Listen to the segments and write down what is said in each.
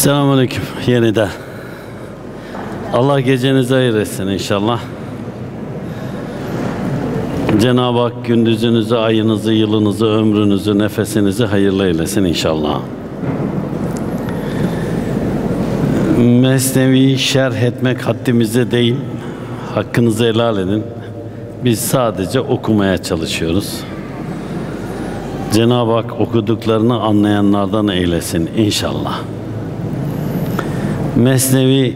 Selamünaleyküm yeniden. Allah gecenizi hayır etsin inşallah. Cenab-ı Hak gündüzünüzü, ayınızı, yılınızı, ömrünüzü, nefesinizi hayırlı eylesin inşallah. Mesnevi'yi şerh etmek haddimize değil, hakkınızı helal edin. Biz sadece okumaya çalışıyoruz. Cenab-ı Hak okuduklarını anlayanlardan eylesin inşallah. Mesnevi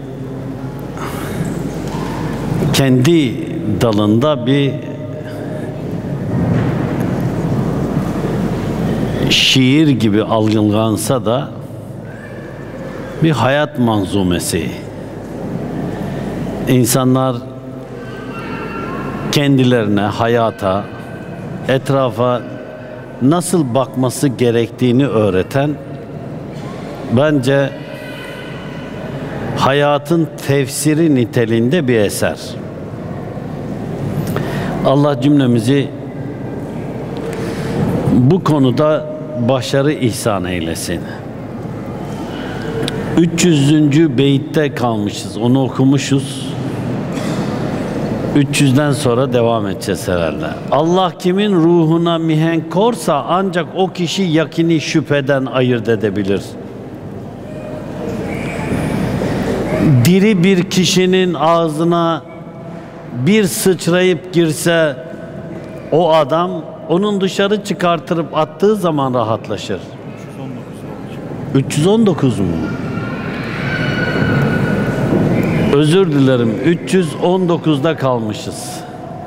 kendi dalında bir şiir gibi algılansa da bir hayat manzumesi. İnsanlar kendilerine, hayata, etrafa nasıl bakması gerektiğini öğreten, bence hayatın tefsiri niteliğinde bir eser. Allah cümlemizi bu konuda başarı ihsan eylesin. 300. beyitte kalmışız. Onu okumuşuz. 300'den sonra devam edeceğiz herhalde. Allah kimin ruhuna mihenk korsa ancak o kişi yakini şüpheden ayırt edebilir. Diri bir kişinin ağzına bir sıçrayıp girse o adam onun dışarı çıkartırıp attığı zaman rahatlaşır. 319 mu? Özür dilerim. 319'da kalmışız.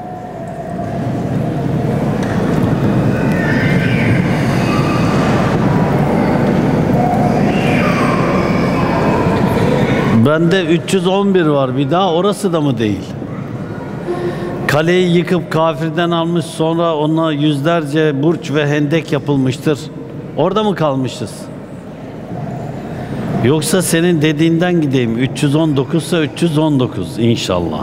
Bende 311 var. Bir daha orası da mı değil? Kaleyi yıkıp kafirden almış, sonra ona yüzlerce burç ve hendek yapılmıştır. Orada mı kalmışız? Yoksa senin dediğinden gideyim. 319 ise 319 inşallah.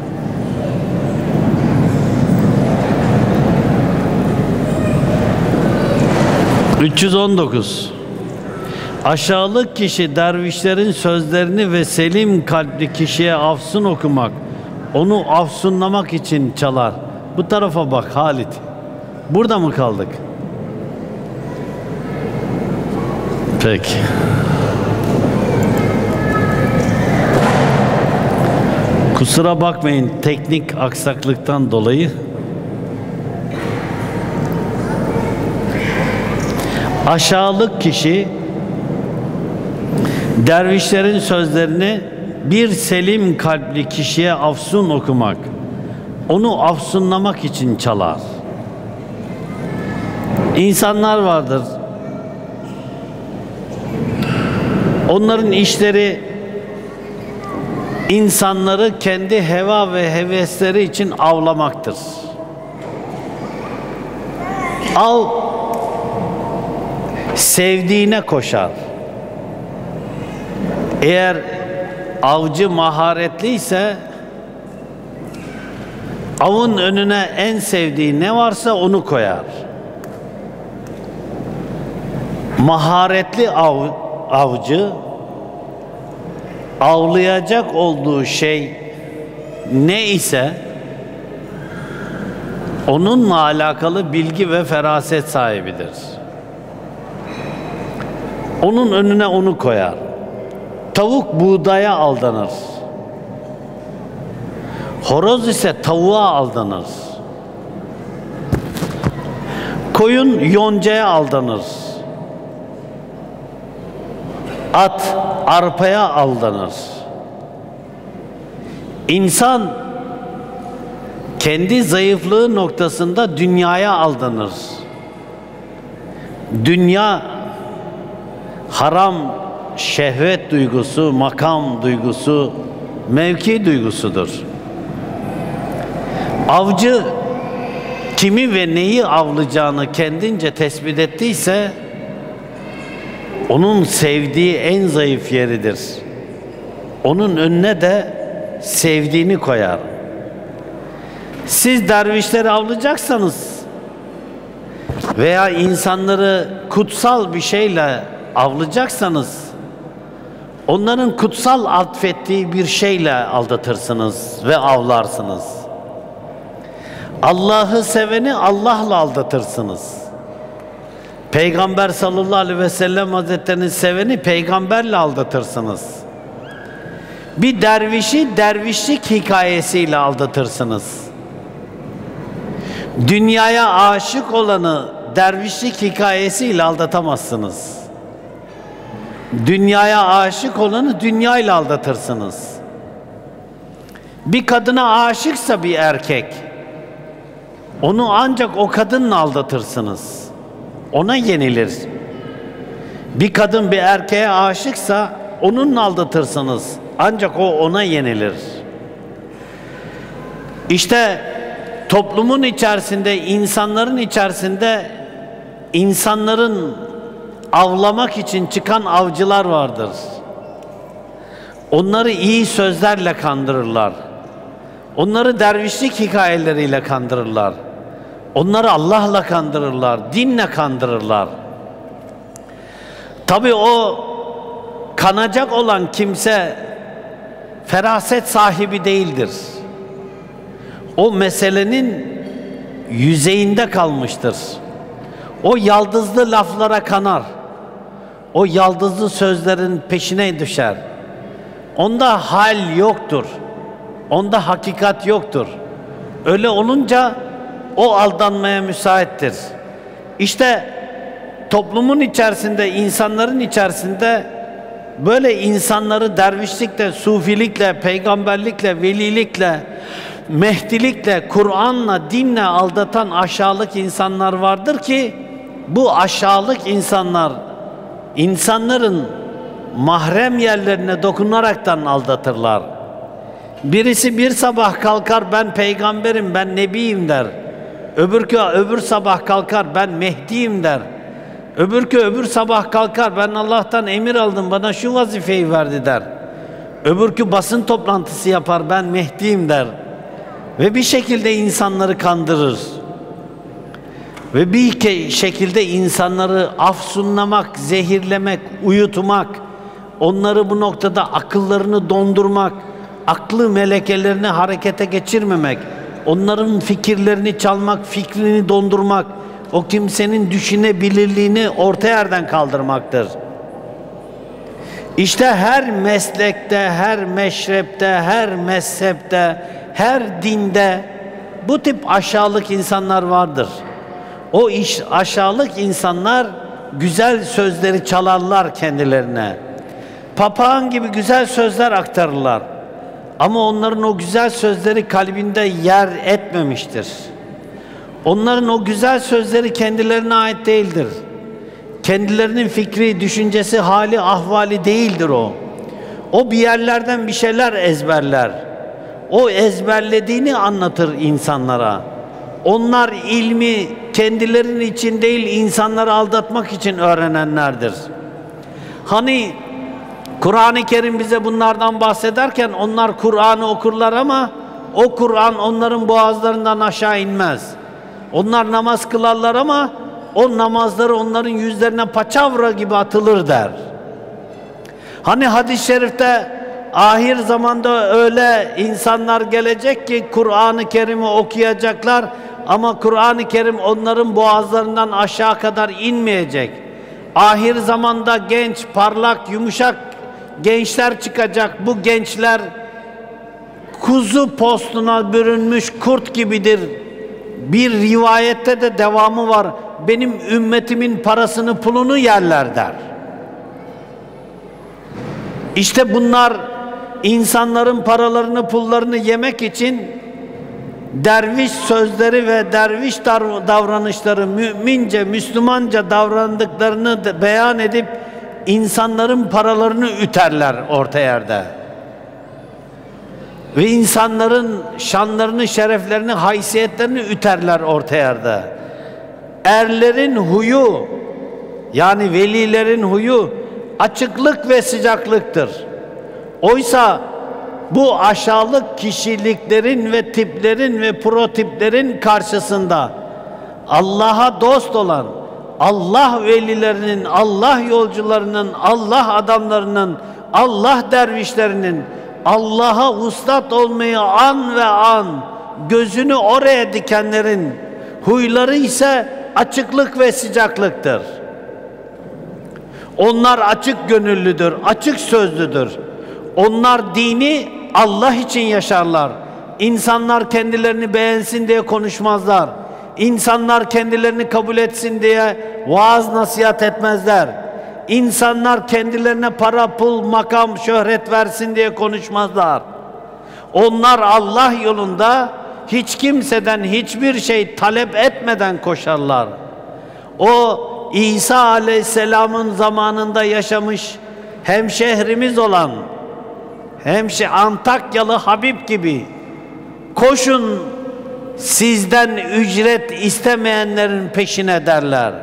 ...319. Aşağılık kişi dervişlerin sözlerini ve selim kalpli kişiye afsun okumak, onu afsunlamak için çalar. Bu tarafa bak Halit. Burada mı kaldık? Peki. Kusura bakmayın teknik aksaklıktan dolayı. Aşağılık kişi dervişlerin sözlerini bir selim kalpli kişiye afsun okumak, onu afsunlamak için çalar. İnsanlar vardır. Onların işleri insanları kendi heva ve hevesleri için avlamaktır. Av sevdiğine koşar. Eğer avcı maharetliyse avın önüne en sevdiği ne varsa onu koyar. Maharetli avcı avlayacak olduğu şey ne ise onunla alakalı bilgi ve feraset sahibidir. Onun önüne onu koyar. Tavuk buğdaya aldanır. Horoz ise tavuğa aldanır. Koyun yoncaya aldanır. At arpaya aldanır. İnsan kendi zayıflığı noktasında dünyaya aldanır. Dünya haram, şehvet duygusu, makam duygusu, mevki duygusudur. Avcı kimi ve neyi avlayacağını kendince tespit ettiyse onun sevdiği en zayıf yeridir. Onun önüne de sevdiğini koyar. Siz dervişleri avlayacaksanız veya insanları kutsal bir şeyle avlayacaksanız Onların kutsal atfettiği bir şeyle aldatırsınız ve avlarsınız. Allah'ı seveni Allah'la aldatırsınız. Peygamber sallallahu aleyhi ve sellem Hazretlerini seveni peygamberle aldatırsınız. Bir dervişi dervişlik hikayesiyle aldatırsınız. Dünyaya aşık olanı dervişlik hikayesiyle aldatamazsınız. Dünyaya aşık olanı dünyayla aldatırsınız. Bir kadına aşıksa bir erkek, onu ancak o kadınla aldatırsınız. Ona yenilir. Bir kadın bir erkeğe aşıksa onunla aldatırsınız. Ancak o ona yenilir. İşte toplumun içerisinde, insanların içerisinde insanların avlamak için çıkan avcılar vardır. Onları iyi sözlerle kandırırlar. Onları dervişlik hikayeleriyle kandırırlar. Onları Allah'la kandırırlar, dinle kandırırlar. Tabii o kanacak olan kimse feraset sahibi değildir. O meselenin yüzeyinde kalmıştır. O yaldızlı laflara kanar. O yaldızlı sözlerin peşine düşer. Onda hal yoktur. Onda hakikat yoktur. Öyle olunca o aldanmaya müsaittir. İşte toplumun içerisinde, insanların içerisinde böyle insanları dervişlikle, sufilikle, peygamberlikle, velilikle, mehdilikle, Kur'an'la, dinle aldatan aşağılık insanlar vardır ki bu aşağılık insanlar insanların mahrem yerlerine dokunaraktan aldatırlar. Birisi bir sabah kalkar ben peygamberim, ben nebiyim der. Öbür sabah kalkar ben Mehdi'yim der. Öbür sabah kalkar ben Allah'tan emir aldım, bana şu vazifeyi verdi der. Öbürkü basın toplantısı yapar ben Mehdi'yim der. Ve bir şekilde insanları kandırır. Ve bir şekilde insanları afsunlamak, zehirlemek, uyutmak, onları bu noktada akıllarını dondurmak, aklı melekelerini harekete geçirmemek, onların fikirlerini çalmak, fikrini dondurmak, o kimsenin düşünebilirliğini orta yerden kaldırmaktır. İşte her meslekte, her meşrepte, her mezhepte, her dinde bu tip aşağılık insanlar vardır. O aşağılık insanlar güzel sözleri çalarlar kendilerine. Papağan gibi güzel sözler aktarırlar. Ama onların o güzel sözleri kalbinde yer etmemiştir. Onların o güzel sözleri kendilerine ait değildir. Kendilerinin fikri, düşüncesi, hali, ahvali değildir o. O bir yerlerden bir şeyler ezberler. O ezberlediğini anlatır insanlara. Onlar ilmi kendilerinin için değil, insanları aldatmak için öğrenenlerdir. Hani Kur'an-ı Kerim bize bunlardan bahsederken onlar Kur'an'ı okurlar ama o Kur'an onların boğazlarından aşağı inmez. Onlar namaz kılarlar ama o namazları onların yüzlerine paçavra gibi atılır der. Hani hadis-i şerifte ahir zamanda öyle insanlar gelecek ki Kur'an-ı Kerim'i okuyacaklar ama Kur'an-ı Kerim onların boğazlarından aşağı kadar inmeyecek. Ahir zamanda genç, parlak, yumuşak gençler çıkacak. Bu gençler kuzu postuna bürünmüş kurt gibidir. Bir rivayette de devamı var. Benim ümmetimin parasını pulunu yerler der. İşte bunlar insanların paralarını pullarını yemek için derviş sözleri ve derviş davranışları, mümince, Müslümanca davrandıklarını beyan edip insanların paralarını üterler orta yerde. Ve insanların şanlarını, şereflerini, haysiyetlerini üterler orta yerde. Erlerin huyu, yani velilerin huyu açıklık ve sıcaklıktır. Oysa bu aşağılık kişiliklerin ve tiplerin ve protiplerin karşısında Allah'a dost olan, Allah velilerinin, Allah yolcularının, Allah adamlarının, Allah dervişlerinin Allah'a vuslat olmayı an ve an gözünü oraya dikenlerin huyları ise açıklık ve sıcaklıktır. Onlar açık gönüllüdür, açık sözlüdür. Onlar dini Allah için yaşarlar. İnsanlar kendilerini beğensin diye konuşmazlar. İnsanlar kendilerini kabul etsin diye vaaz nasihat etmezler. İnsanlar kendilerine para, pul, makam, şöhret versin diye konuşmazlar. Onlar Allah yolunda hiç kimseden hiçbir şey talep etmeden koşarlar. O İsa Aleyhisselam'ın zamanında yaşamış hemşehrimiz olan Antakyalı Habib gibi koşun sizden ücret istemeyenlerin peşine derler.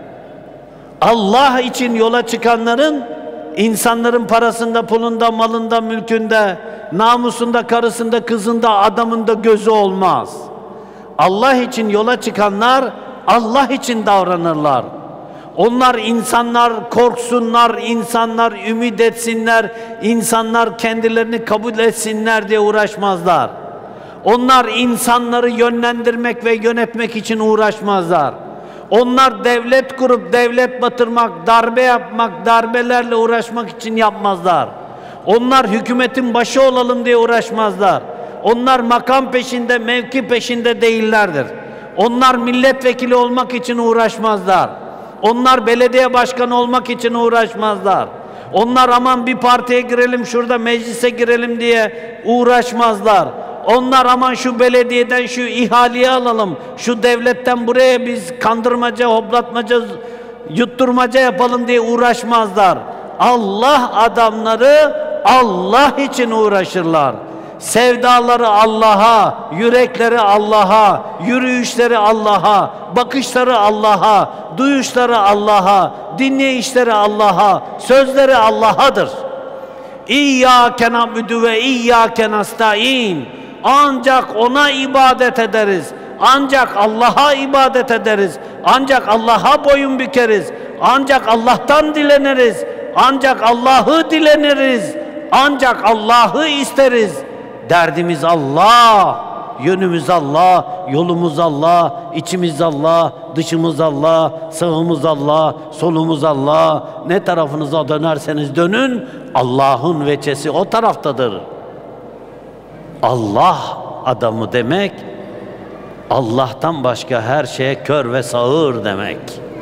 Allah için yola çıkanların insanların parasında, pulunda, malında, mülkünde, namusunda, karısında, kızında, adamında gözü olmaz. Allah için yola çıkanlar Allah için davranırlar. Onlar insanlar korksunlar, insanlar ümit etsinler, insanlar kendilerini kabul etsinler diye uğraşmazlar. Onlar insanları yönlendirmek ve yönetmek için uğraşmazlar. Onlar devlet kurup devlet batırmak, darbe yapmak, darbelerle uğraşmak için yapmazlar. Onlar hükümetin başı olalım diye uğraşmazlar. Onlar makam peşinde, mevki peşinde değillerdir. Onlar milletvekili olmak için uğraşmazlar. Onlar belediye başkanı olmak için uğraşmazlar. Onlar aman bir partiye girelim, şurada meclise girelim diye uğraşmazlar. Onlar aman şu belediyeden şu ihaleyi alalım, şu devletten buraya biz kandırmaca, hoplatmaca, yutturmaca yapalım diye uğraşmazlar. Allah adamları Allah için uğraşırlar. Sevdaları Allah'a, yürekleri Allah'a, yürüyüşleri Allah'a, bakışları Allah'a, duyuşları Allah'a, dinleyişleri Allah'a, sözleri Allah'adır. İyyâke na'budu ve iyyâke nestaîn. Ancak ona ibadet ederiz. Ancak Allah'a ibadet ederiz. Ancak Allah'a boyun bükeriz. Ancak Allah'tan dileniriz. Ancak Allah'ı dileniriz. Ancak Allah'ı isteriz. Derdimiz Allah, yönümüz Allah, yolumuz Allah, içimiz Allah, dışımız Allah, sağımız Allah, solumuz Allah. Ne tarafınıza dönerseniz dönün, Allah'ın veçesi o taraftadır. Allah adamı demek, Allah'tan başka her şeye kör ve sağır demek.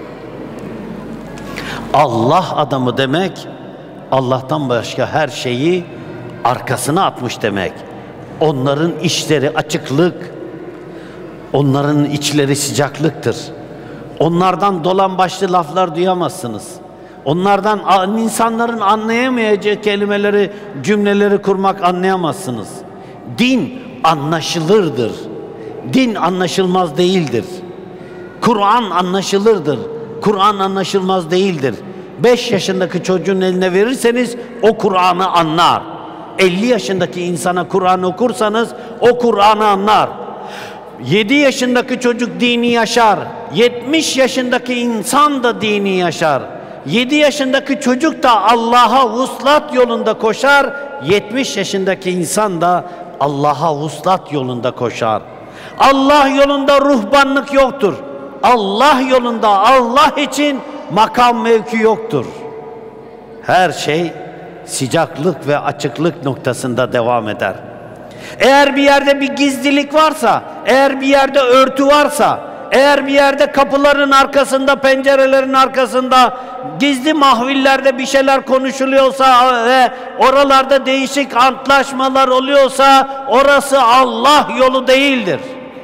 Allah adamı demek, Allah'tan başka her şeyi arkasına atmış demek. Onların içleri açıklık, onların içleri sıcaklıktır. Onlardan dolambaçlı laflar duyamazsınız. Onlardan insanların anlayamayacağı kelimeleri, cümleleri kurmak anlayamazsınız. Din anlaşılırdır. Din anlaşılmaz değildir. Kur'an anlaşılırdır. Kur'an anlaşılmaz değildir. 5 yaşındaki çocuğun eline verirseniz o Kur'an'ı anlar. 50 yaşındaki insana Kur'an okursanız o Kur'an'ı anlar. 7 yaşındaki çocuk dini yaşar. 70 yaşındaki insan da dini yaşar. 7 yaşındaki çocuk da Allah'a vuslat yolunda koşar. 70 yaşındaki insan da Allah'a vuslat yolunda koşar. Allah yolunda ruhbanlık yoktur. Allah yolunda Allah için makam mevki yoktur. Her şey sıcaklık ve açıklık noktasında devam eder. Eğer bir yerde bir gizlilik varsa, eğer bir yerde örtü varsa, eğer bir yerde kapıların arkasında, pencerelerin arkasında, gizli mahvillerde bir şeyler konuşuluyorsa ve oralarda değişik antlaşmalar oluyorsa, orası Allah yolu değildir.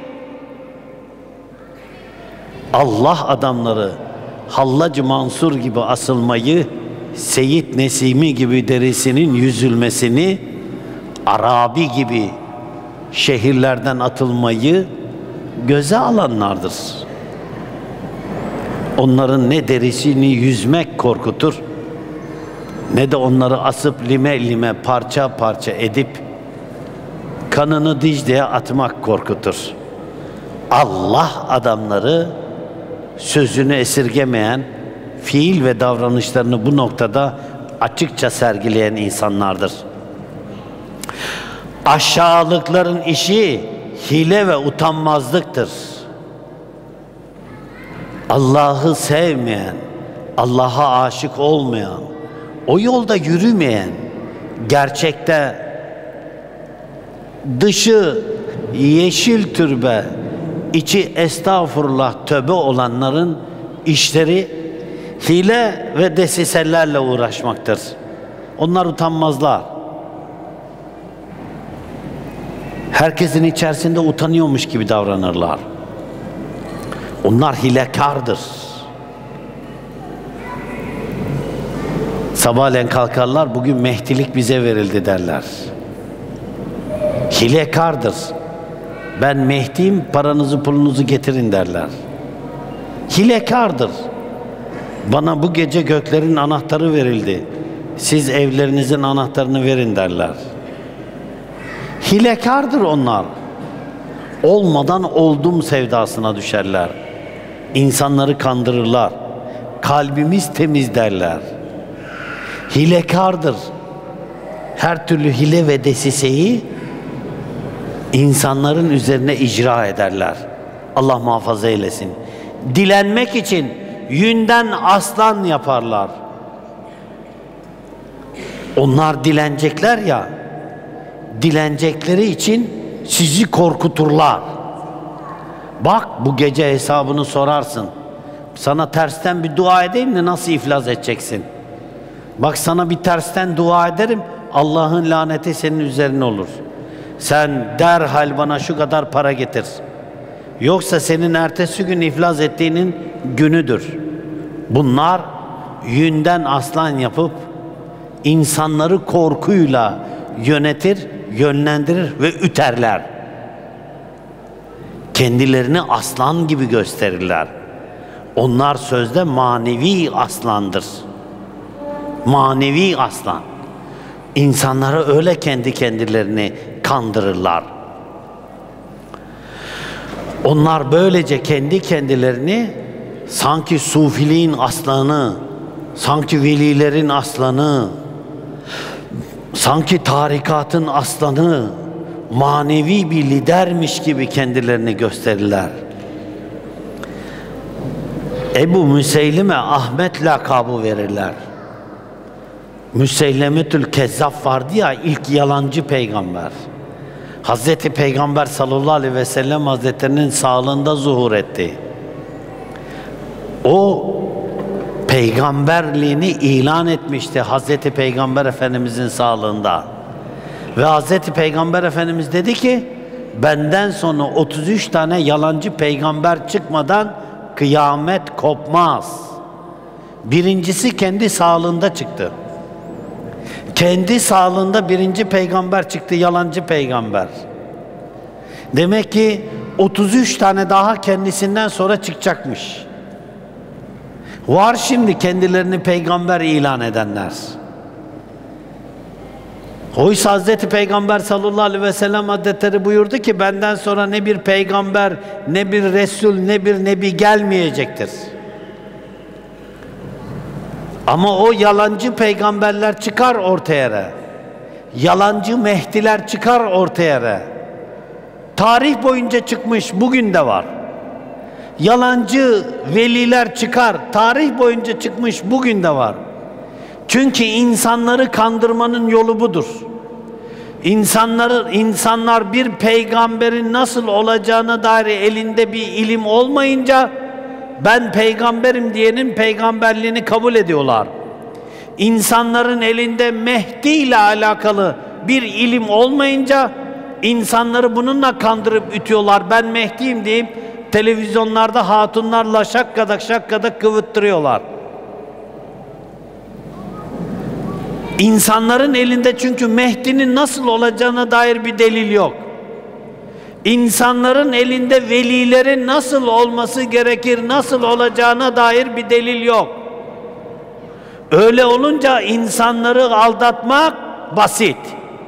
Allah adamları Hallacı Mansur gibi asılmayı, Seyyid Nesimi gibi derisinin yüzülmesini, Arabi gibi şehirlerden atılmayı göze alanlardır. Onların ne derisini yüzmek korkutur, ne de onları asıp lime lime parça parça edip kanını Dicle'ye atmak korkutur. Allah adamları sözünü esirgemeyen, fiil ve davranışlarını bu noktada açıkça sergileyen insanlardır. Aşağılıkların işi hile ve utanmazlıktır. Allah'ı sevmeyen, Allah'a aşık olmayan, o yolda yürümeyen, gerçekte dışı yeşil türbe, içi estağfurullah tövbe olanların işleri hile ve desiselerle uğraşmaktır. Onlar utanmazlar. Herkesin içerisinde utanıyormuş gibi davranırlar. Onlar hilekardır. Sabahleyin kalkarlar, bugün Mehdilik bize verildi derler. Hilekardır. Ben Mehdi'yim, paranızı pulunuzu getirin derler. Hilekardır. Bana bu gece göklerin anahtarı verildi, siz evlerinizin anahtarını verin derler. Hilekardır onlar. Olmadan oldum sevdasına düşerler. İnsanları kandırırlar. Kalbimiz temiz derler. Hilekardır. Her türlü hile ve desiseyi insanların üzerine icra ederler. Allah muhafaza eylesin. Dilenmek için yünden aslan yaparlar. Onlar dilenecekler ya, dilenecekleri için sizi korkuturlar. Bak, bu gece hesabını sorarsın. Sana tersten bir dua edeyim de nasıl iflas edeceksin? Bak, sana bir tersten dua ederim, Allah'ın laneti senin üzerine olur. Sen derhal bana şu kadar para getir. Yoksa senin ertesi gün iflas ettiğinin günüdür. Bunlar yünden aslan yapıp insanları korkuyla yönetir, yönlendirir ve üterler. Kendilerini aslan gibi gösterirler. Onlar sözde manevi aslandır. Manevi aslan. İnsanları öyle kendi kendilerini kandırırlar. Onlar böylece kendi kendilerini sanki sufiliğin aslanı, sanki velilerin aslanı, sanki tarikatın aslanı, manevi bir lidermiş gibi kendilerini gösterirler. Ebu Müseylime Ahmet lakabı verirler. Müseylemetül Kezzab vardı ya, ilk yalancı peygamber. Hazreti Peygamber sallallahu aleyhi ve sellem Hazretlerinin sağlığında zuhur etti. O peygamberliğini ilan etmişti Hazreti Peygamber Efendimizin sağlığında. Ve Hazreti Peygamber Efendimiz dedi ki, benden sonra 33 tane yalancı peygamber çıkmadan kıyamet kopmaz. Birincisi kendi sağlığında çıktı. Kendi sağlığında birinci peygamber çıktı, yalancı peygamber. Demek ki 33 tane daha kendisinden sonra çıkacakmış. Var şimdi kendilerini peygamber ilan edenler. Oysa Hazreti Peygamber sallallahu aleyhi ve sellem Hazretleri buyurdu ki, benden sonra ne bir peygamber, ne bir resul, ne bir nebi gelmeyecektir. Ama o yalancı peygamberler çıkar ortaya. Yalancı Mehdiler çıkar ortaya. Tarih boyunca çıkmış, bugün de var. Yalancı veliler çıkar, tarih boyunca çıkmış, bugün de var. Çünkü insanları kandırmanın yolu budur. İnsanlar bir peygamberin nasıl olacağına dair elinde bir ilim olmayınca, ben peygamberim diyenin peygamberliğini kabul ediyorlar. İnsanların elinde Mehdi ile alakalı bir ilim olmayınca, insanları bununla kandırıp ütüyorlar. Ben Mehdi'yim deyip televizyonlarda hatunlarla şakkadak kıvıttırıyorlar. İnsanların elinde çünkü Mehdi'nin nasıl olacağına dair bir delil yok. İnsanların elinde velilerin nasıl olması gerekir, nasıl olacağına dair bir delil yok. Öyle olunca insanları aldatmak basit.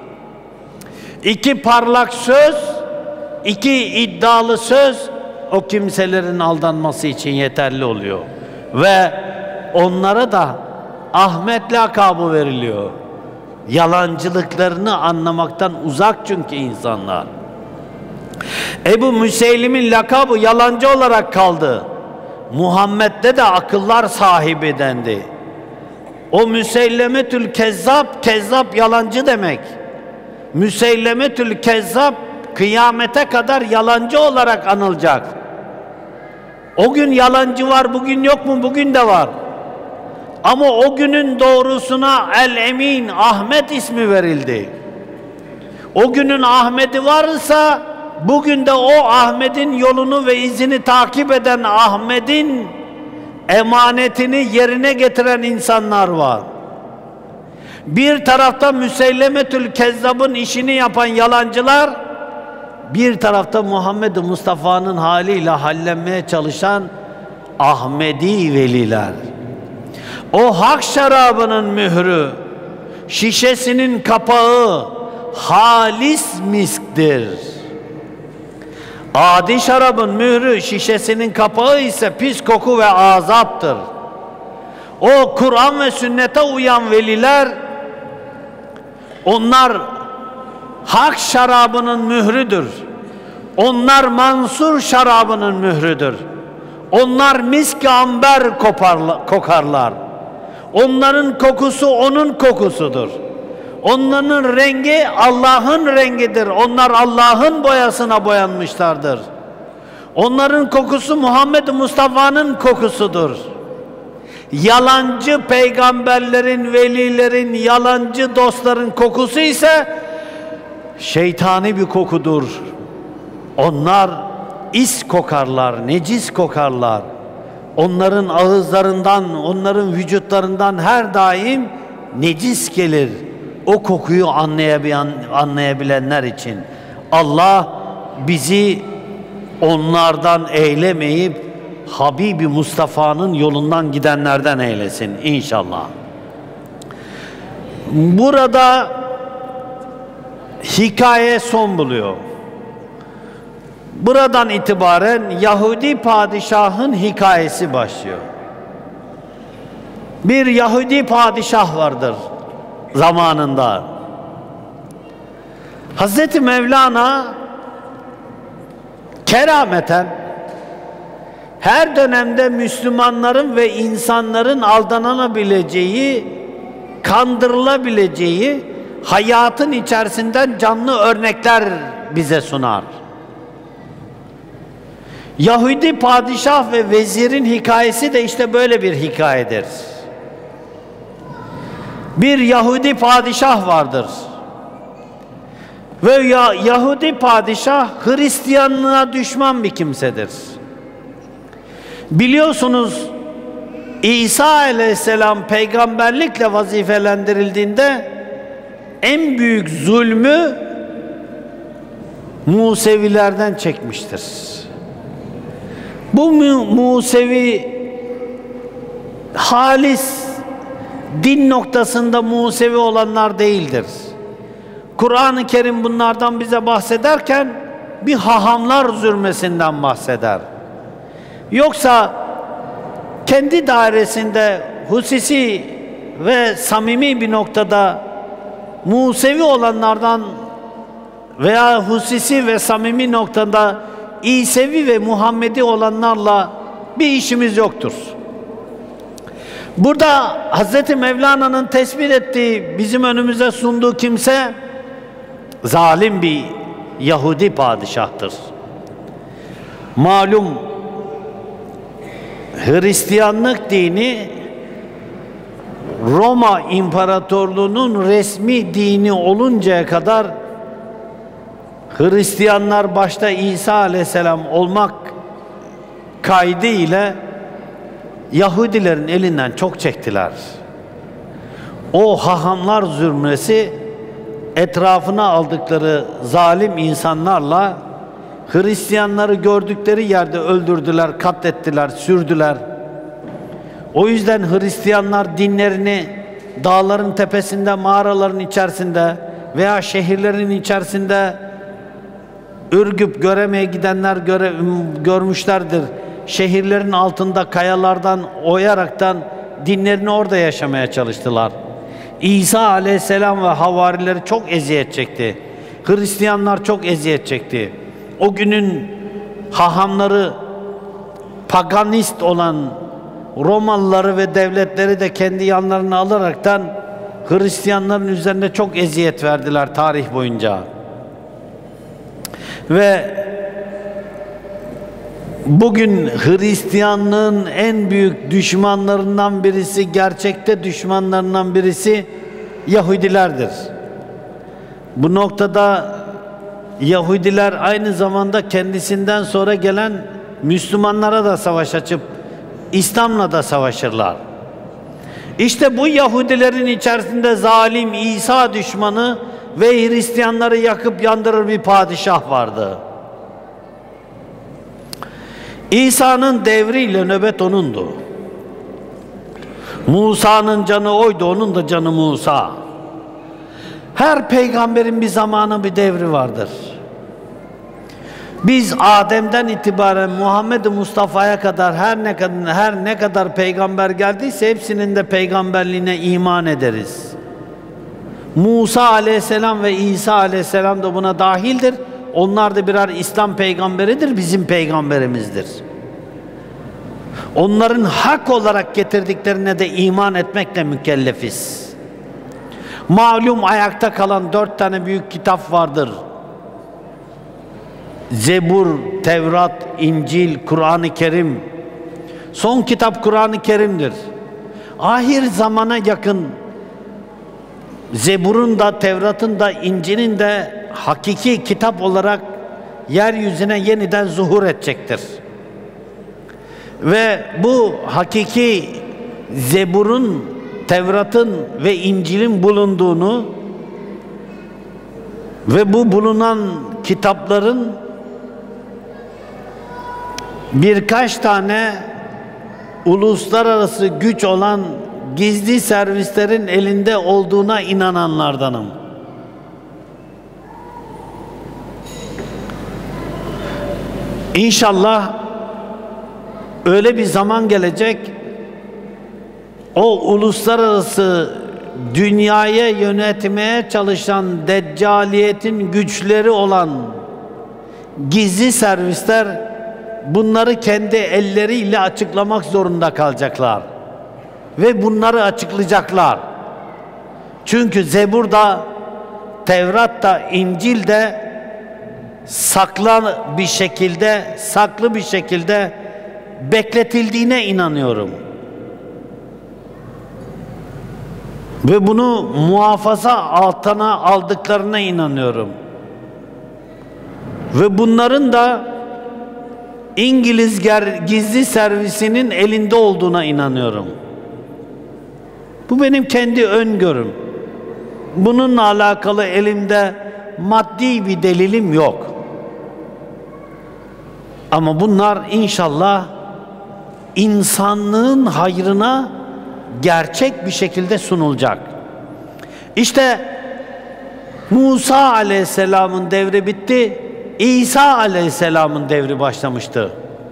İki parlak söz, iki iddialı söz o kimselerin aldanması için yeterli oluyor. Ve onlara da Ahmet lakabı veriliyor. Yalancılıklarını anlamaktan uzak çünkü insanlar. Ebu Müseylim'in lakabı yalancı olarak kaldı. Muhammed'de de akıllar sahibi dendi. O Müseylemetül Kezzab, Kezzab yalancı demek. Müseylemetül Kezzab kıyamete kadar yalancı olarak anılacak. O gün yalancı var, bugün yok mu? Bugün de var. Ama o günün doğrusuna El-Emin, Ahmet ismi verildi. O günün Ahmet'i varsa bugün de o Ahmet'in yolunu ve izini takip eden Ahmet'in emanetini yerine getiren insanlar var. Bir tarafta Müseylemetül Kezzab'ın işini yapan yalancılar, bir tarafta Muhammed Mustafa'nın haliyle hallenmeye çalışan Ahmedi veliler. O hak şarabının mührü, şişesinin kapağı halis misktir. Adi şarabın mührü, şişesinin kapağı ise pis koku ve azaptır. O Kur'an ve sünnete uyan veliler, onlar hak şarabının mührüdür. Onlar Mansur şarabının mührüdür. Onlar misk-i amber kokarlar. Onların kokusu onun kokusudur. Onların rengi Allah'ın rengidir. Onlar Allah'ın boyasına boyanmışlardır. Onların kokusu Muhammed Mustafa'nın kokusudur. Yalancı peygamberlerin, velilerin, yalancı dostların kokusu ise şeytani bir kokudur. Onlar is kokarlar, necis kokarlar. Onların ağızlarından, onların vücutlarından her daim necis gelir. O kokuyu anlayabilenler için. Allah bizi onlardan eylemeyip Habibi Mustafa'nın yolundan gidenlerden eylesin inşallah. Burada hikaye son buluyor. Buradan itibaren Yahudi padişahın hikayesi başlıyor. Bir Yahudi padişah vardır zamanında. Hazreti Mevlana kerameten her dönemde Müslümanların ve insanların aldanılabileceği, kandırılabileceği hayatın içerisinden canlı örnekler bize sunar. Yahudi padişah ve vezirin hikayesi de işte böyle bir hikayedir. Bir Yahudi padişah vardır. Ve Yahudi padişah Hristiyanlığa düşman bir kimsedir. Biliyorsunuz İsa Aleyhisselam peygamberlikle vazifelendirildiğinde en büyük zulmü Musevilerden çekmiştir. Bu Musevi halis din noktasında Musevi olanlar değildir. Kur'an-ı Kerim bunlardan bize bahsederken bir hahamlar zürmesinden bahseder. Yoksa kendi dairesinde hususi ve samimi bir noktada Musevi olanlardan veya hususi ve samimi noktada İsevi ve Muhammedi olanlarla bir işimiz yoktur. Burada Hz. Mevlana'nın tespit ettiği, bizim önümüze sunduğu kimse zalim bir Yahudi padişahtır. Malum Hristiyanlık dini Roma İmparatorluğu'nun resmi dini oluncaya kadar Hristiyanlar başta İsa Aleyhisselam olmak kaydı ile Yahudilerin elinden çok çektiler. O hahamlar zümresi etrafına aldıkları zalim insanlarla Hristiyanları gördükleri yerde öldürdüler, katlettiler, sürdüler. O yüzden Hristiyanlar dinlerini dağların tepesinde, mağaraların içerisinde veya şehirlerin içerisinde ürgüp göremeye gidenler görmüşlerdir. Şehirlerin altında kayalardan oyaraktan dinlerini orada yaşamaya çalıştılar. İsa aleyhisselam ve havarileri çok eziyet çekti. Hristiyanlar çok eziyet çekti. O günün hahamları, paganist olan Romalıları ve devletleri de kendi yanlarına alaraktan Hristiyanların üzerinde çok eziyet verdiler tarih boyunca. Ve bugün Hristiyanlığın en büyük düşmanlarından birisi, gerçekte düşmanlarından birisi Yahudilerdir. Bu noktada Yahudiler aynı zamanda kendisinden sonra gelen Müslümanlara da savaş açıp İslam'la da savaşırlar. İşte bu Yahudilerin içerisinde zalim İsa düşmanı ve Hristiyanları yakıp yandırır bir padişah vardı. İsa'nın devriyle nöbet onundu. Musa'nın canı oydu, onun da canı Musa. Her peygamberin bir zamanı, bir devri vardır. Biz Adem'den itibaren Muhammed-i Mustafa'ya kadar her ne kadar peygamber geldiyse hepsinin de peygamberliğine iman ederiz. Musa aleyhisselam ve İsa aleyhisselam da buna dahildir. Onlar da birer İslam peygamberidir, bizim peygamberimizdir. Onların hak olarak getirdiklerine de iman etmekle mükellefiz. Malum ayakta kalan 4 tane büyük kitap vardır. Zebur, Tevrat, İncil, Kur'an-ı Kerim. Son kitap Kur'an-ı Kerim'dir. Ahir zamana yakın Zebur'un da, Tevrat'ın da, İncil'in de hakiki kitap olarak yeryüzüne yeniden zuhur edecektir. Ve bu hakiki Zebur'un, Tevrat'ın ve İncil'in bulunduğunu ve bu bulunan kitapların birkaç tane uluslararası güç olan gizli servislerin elinde olduğuna inananlardanım. İnşallah öyle bir zaman gelecek, o uluslararası dünyaya yönetmeye çalışan deccaliyetin güçleri olan gizli servisler bunları kendi elleriyle açıklamak zorunda kalacaklar. Ve bunları açıklayacaklar. Çünkü Zebur'da, Tevrat'ta, İncil'de saklı bir şekilde bekletildiğine inanıyorum. Ve bunu muhafaza altına aldıklarına inanıyorum. Ve bunların da İngiliz gizli servisinin elinde olduğuna inanıyorum. Bu benim kendi öngörüm. Bununla alakalı elimde maddi bir delilim yok. Ama bunlar inşallah insanlığın hayrına gerçek bir şekilde sunulacak. İşte Musa aleyhisselamın devri bitti, İsa aleyhisselamın devri başlamıştı.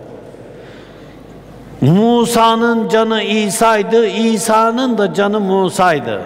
Musa'nın canı İsa'ydı, İsa'nın da canı Musa'ydı.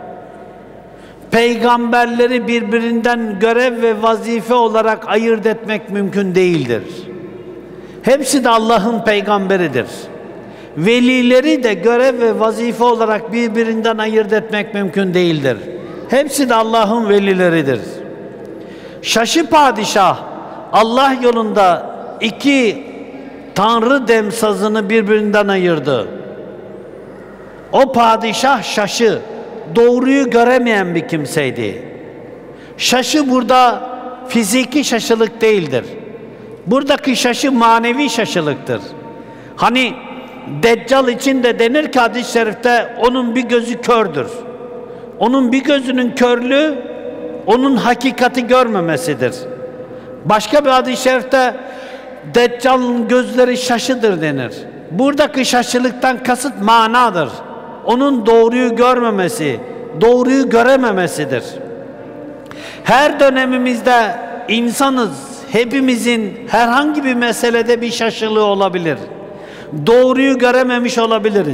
Peygamberleri birbirinden görev ve vazife olarak ayırt etmek mümkün değildir. Hepsi de Allah'ın peygamberidir. Velileri de görev ve vazife olarak birbirinden ayırt etmek mümkün değildir. Hepsi de Allah'ın velileridir. Şaşı padişah Allah yolunda 2 tanrı demsazını birbirinden ayırdı. O padişah Şaşı doğruyu göremeyen bir kimseydi. Şaşı burada fiziki şaşılık değildir. Buradaki şaşı manevi şaşılıktır. Hani Deccal için de denir ki hadis-i şerifte onun bir gözü kördür. Onun bir gözünün körlüğü onun hakikati görmemesidir. Başka bir hadis-i şerifte Deccal'ın gözleri şaşıdır denir. Buradaki şaşılıktan kasıt manadır. Onun doğruyu görmemesi, doğruyu görememesidir. Her dönemimizde insanız, hepimizin herhangi bir meselede bir şaşılığı olabilir. Doğruyu görememiş olabiliriz.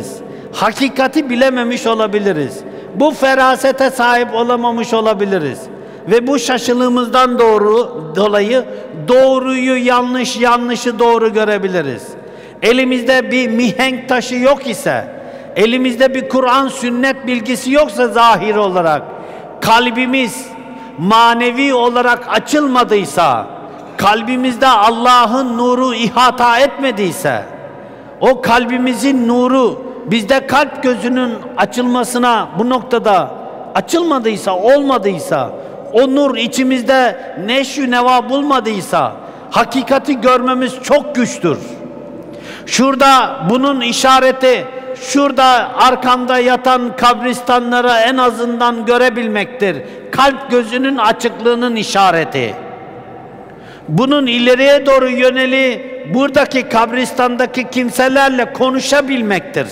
Hakikati bilememiş olabiliriz. Bu ferasete sahip olamamış olabiliriz. Ve bu şaşılığımızdan dolayı doğruyu yanlış, yanlışı doğru görebiliriz. Elimizde bir mihenk taşı yok ise, elimizde bir Kur'an sünnet bilgisi yoksa zahir olarak, kalbimiz manevi olarak açılmadıysa, kalbimizde Allah'ın nuru ihata etmediyse, o kalbimizin nuru bizde kalp gözünün açılmasına bu noktada açılmadıysa, olmadıysa, o nur içimizde neşü neva bulmadıysa, hakikati görmemiz çok güçtür. Şurada bunun işareti, şurada arkamda yatan kabristanları en azından görebilmektir. Kalp gözünün açıklığının işareti. Bunun ileriye doğru yöneli buradaki kabristandaki kimselerle konuşabilmektir.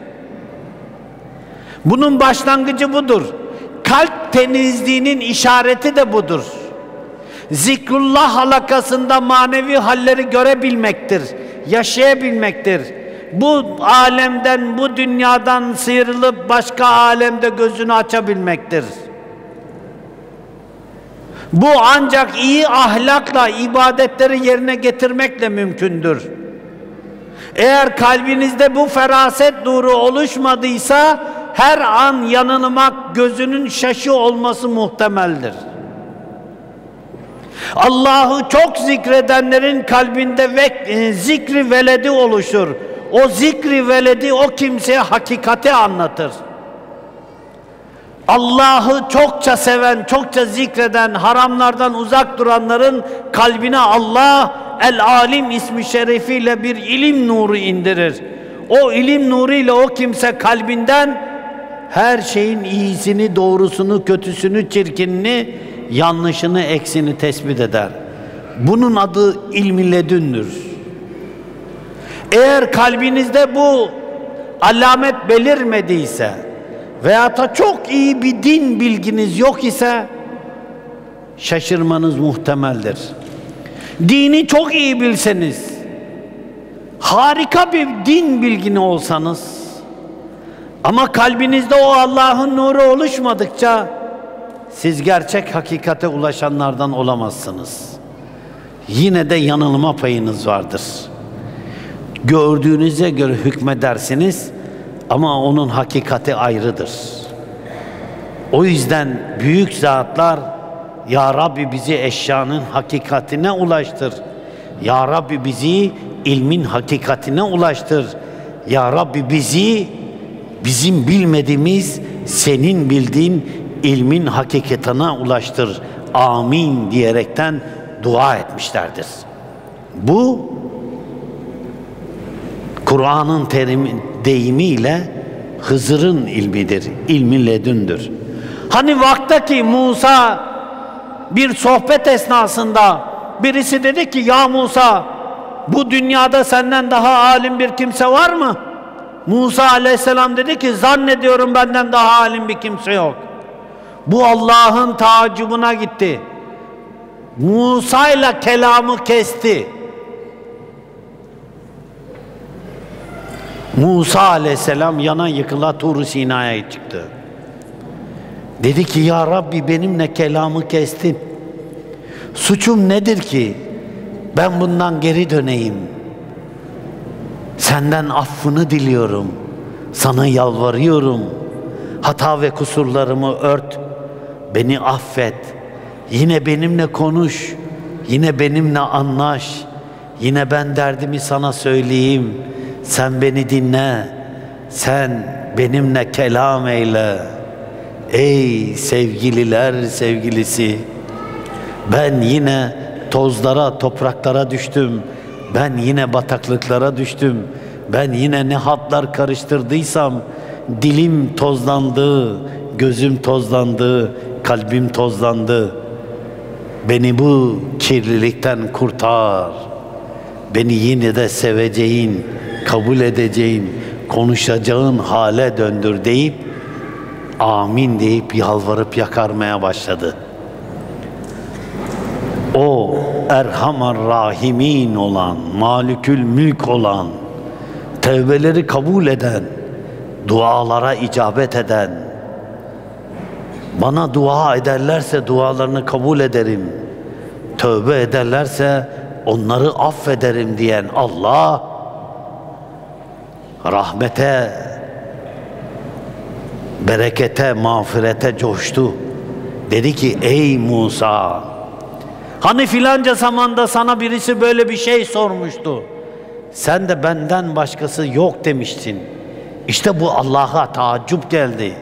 Bunun başlangıcı budur. Kalp temizliğinin işareti de budur. Zikrullah halakasında manevi halleri görebilmektir, yaşayabilmektir. Bu alemden, bu dünyadan sıyrılıp başka alemde gözünü açabilmektir. Bu ancak iyi ahlakla, ibadetleri yerine getirmekle mümkündür. Eğer kalbinizde bu feraset nuru oluşmadıysa, her an yanılmak, gözünün şaşı olması muhtemeldir. Allah'ı çok zikredenlerin kalbinde zikri veledi oluşur. O zikri veledi o kimseye hakikati anlatır. Allah'ı çokça seven, çokça zikreden, haramlardan uzak duranların kalbine Allah El-Alim ismi şerefiyle bir ilim nuru indirir. O ilim nuruyla o kimse kalbinden her şeyin iyisini, doğrusunu, kötüsünü, çirkinini, yanlışını, eksini tespit eder. Bunun adı ilmi ledündür. Eğer kalbinizde bu alamet belirmediyse veyahut da çok iyi bir din bilginiz yok ise şaşırmanız muhtemeldir. Dini çok iyi bilseniz, harika bir din bilgini olsanız ama kalbinizde o Allah'ın nuru oluşmadıkça siz gerçek hakikate ulaşanlardan olamazsınız. Yine de yanılma payınız vardır. Gördüğünüze göre hükmedersiniz ama onun hakikati ayrıdır. O yüzden büyük zatlar, Ya Rabbi bizi eşyanın hakikatine ulaştır. Ya Rabbi bizi ilmin hakikatine ulaştır. Ya Rabbi bizi bizim bilmediğimiz, senin bildiğin ilmin hakikatine ulaştır. Amin diyerekten dua etmişlerdir. Bu Kur'an'ın deyimiyle Hızır'ın ilmidir, ilmi ledündür. Hani vaktaki Musa bir sohbet esnasında birisi dedi ki, ya Musa, bu dünyada senden daha alim bir kimse var mı? Musa aleyhisselam dedi ki, zannediyorum benden daha alim bir kimse yok. Bu Allah'ın taaccubuna gitti. Musa ile kelamı kesti. Musa aleyhisselam yana yıkıla Tur-u Sina'ya çıktı. Dedi ki, ya Rabbi benimle kelamı kestin. Suçum nedir ki ben bundan geri döneyim? Senden affını diliyorum. Sana yalvarıyorum. Hata ve kusurlarımı ört. Beni affet. Yine benimle konuş. Yine benimle anlaş. Yine ben derdimi sana söyleyeyim. Sen beni dinle. Sen benimle kelam eyle. Ey sevgililer sevgilisi. Ben yine tozlara, topraklara düştüm. Ben yine bataklıklara düştüm. Ben yine ne hatlar karıştırdıysam dilim tozlandı, gözüm tozlandı, kalbim tozlandı. Beni bu kirlilikten kurtar. Beni yine de seveceğin, kabul edeceğin, konuşacağın hale döndür deyip amin deyip yalvarıp yakarmaya başladı. O Erhamar Rahimin olan, Malikül Mülk olan, tevbeleri kabul eden, dualara icabet eden, bana dua ederlerse dualarını kabul ederim, tövbe ederlerse onları affederim diyen Allah, rahmete, berekete, mağfirete coştu. Dedi ki ey Musa, hani filanca zamanda sana birisi böyle bir şey sormuştu. Sen de benden başkası yok demiştin. İşte bu Allah'a taaccüp geldi.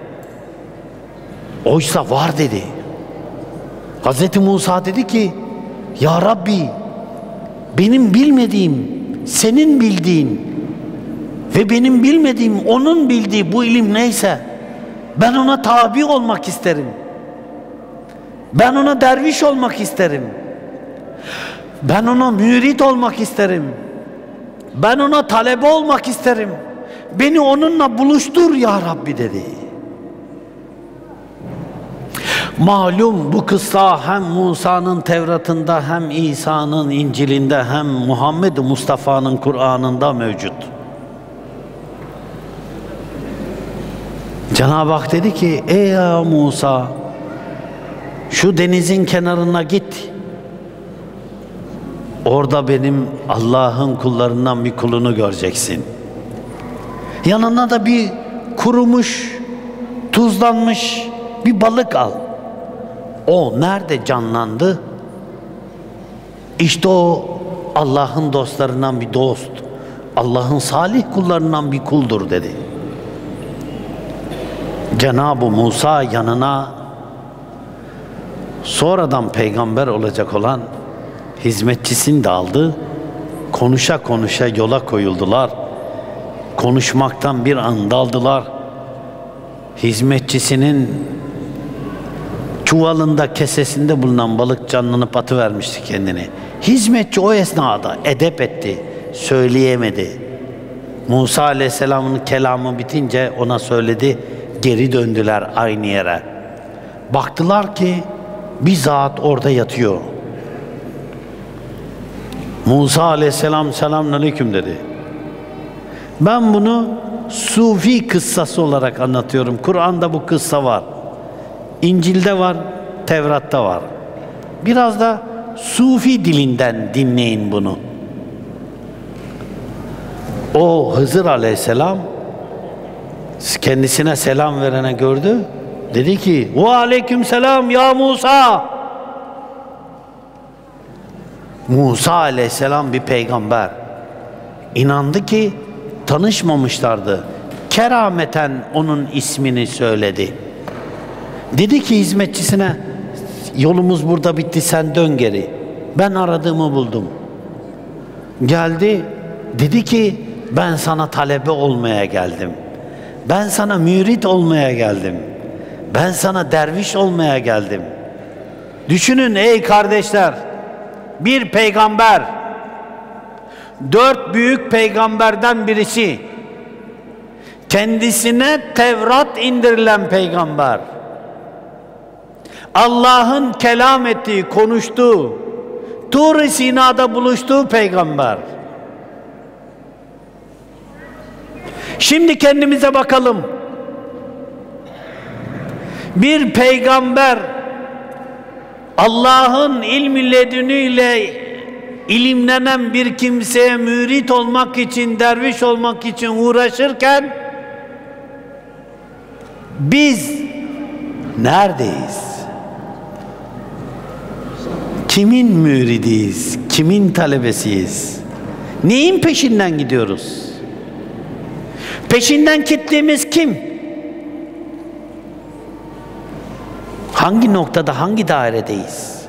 Oysa var dedi. Hz. Musa dedi ki ya Rabbi, benim bilmediğim senin bildiğin ve benim bilmediğim onun bildiği bu ilim neyse ben ona tabi olmak isterim. Ben ona derviş olmak isterim. Ben ona mürit olmak isterim. Ben ona talebe olmak isterim. Beni onunla buluştur ya Rabbi dedi. Malum bu kıssa hem Musa'nın Tevrat'ında hem İsa'nın İncil'inde hem Muhammed Mustafa'nın Kur'an'ında mevcut. Cenab-ı Hak dedi ki ey ya Musa, şu denizin kenarına git. Orada benim Allah'ın kullarından bir kulunu göreceksin. Yanına da bir kurumuş, tuzlanmış bir balık al. O nerede canlandı? İşte o Allah'ın dostlarından bir dost. Allah'ın salih kullarından bir kuldur dedi. Cenab-ı Musa yanına sonradan peygamber olacak olan hizmetçisini de aldı. Konuşa konuşa yola koyuldular. Konuşmaktan bir an daldılar. Hizmetçisinin çuvalında, kesesinde bulunan balık canlanıp atıvermişti kendini. Hizmetçi o esnada edep etti, söyleyemedi. Musa Aleyhisselam'ın kelamı bitince ona söyledi, geri döndüler aynı yere. Baktılar ki bir zat orada yatıyor. Musa Aleyhisselam selamünaleyküm dedi. Ben bunu Sufi kıssası olarak anlatıyorum. Kur'an'da bu kıssa var. İncil'de var, Tevrat'ta var. Biraz da Sufi dilinden dinleyin bunu. O Hızır Aleyhisselam kendisine selam verene gördü. Dedi ki ve aleyküm selam ya Musa. Musa Aleyhisselam bir peygamber. İnandı ki tanışmamışlardı. Kerameten onun ismini söyledi. Dedi ki hizmetçisine yolumuz burada bitti, sen dön geri. Ben aradığımı buldum. Geldi, dedi ki ben sana talebe olmaya geldim. Ben sana mürit olmaya geldim. Ben sana derviş olmaya geldim. Düşünün ey kardeşler, bir peygamber, 4 büyük peygamberden birisi, kendisine Tevrat indirilen peygamber, Allah'ın kelam ettiği, konuştuğu, Tur-i Sina'da buluştuğu peygamber. Şimdi kendimize bakalım. Bir peygamber Allah'ın ilmi ledünüyle ilimlenen bir kimseye mürit olmak için, derviş olmak için uğraşırken biz neredeyiz? Kimin müridiyiz? Kimin talebesiyiz? Neyin peşinden gidiyoruz? Peşinden kitlemiz kim? Hangi noktada, hangi dairedeyiz?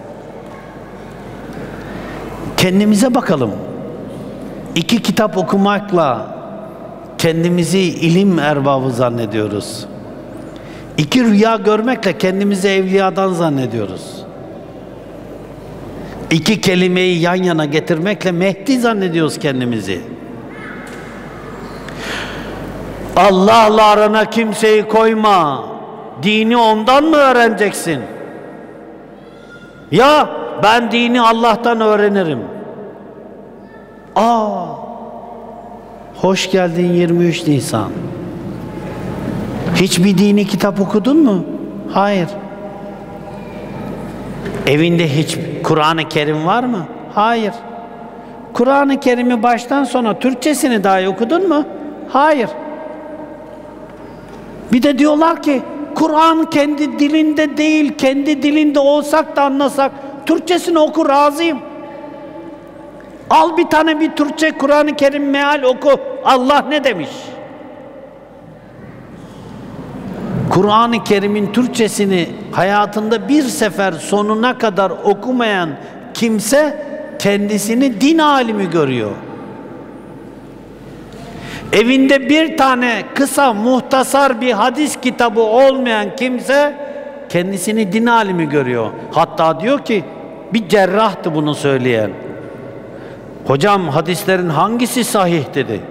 Kendimize bakalım. 2 kitap okumakla kendimizi ilim erbabı zannediyoruz. 2 rüya görmekle kendimizi evliyadan zannediyoruz. 2 kelimeyi yan yana getirmekle Mehdi zannediyoruz kendimizi. Allah'la arana kimseyi koyma. Dini ondan mı öğreneceksin? Ya ben dini Allah'tan öğrenirim. Hoş geldin 23 Nisan. Hiçbir dini kitap okudun mu? Hayır. Evinde hiç Kur'an-ı Kerim var mı? Hayır. Kur'an-ı Kerim'i baştan sona Türkçesini dahi okudun mu? Hayır. Bir de diyorlar ki Kur'an kendi dilinde değil, kendi dilinde olsak da anlasak Türkçesini oku, razıyım. Al bir tane bir Türkçe Kur'an-ı Kerim meal oku. Allah ne demiş? Kur'an-ı Kerim'in Türkçesini hayatında bir sefer sonuna kadar okumayan kimse kendisini din alimi görüyor. Evinde bir tane kısa, muhtasar bir hadis kitabı olmayan kimse kendisini din alimi görüyor. Hatta diyor ki, bir cerrahtı bunu söyleyen. Hocam hadislerin hangisi sahih dedi.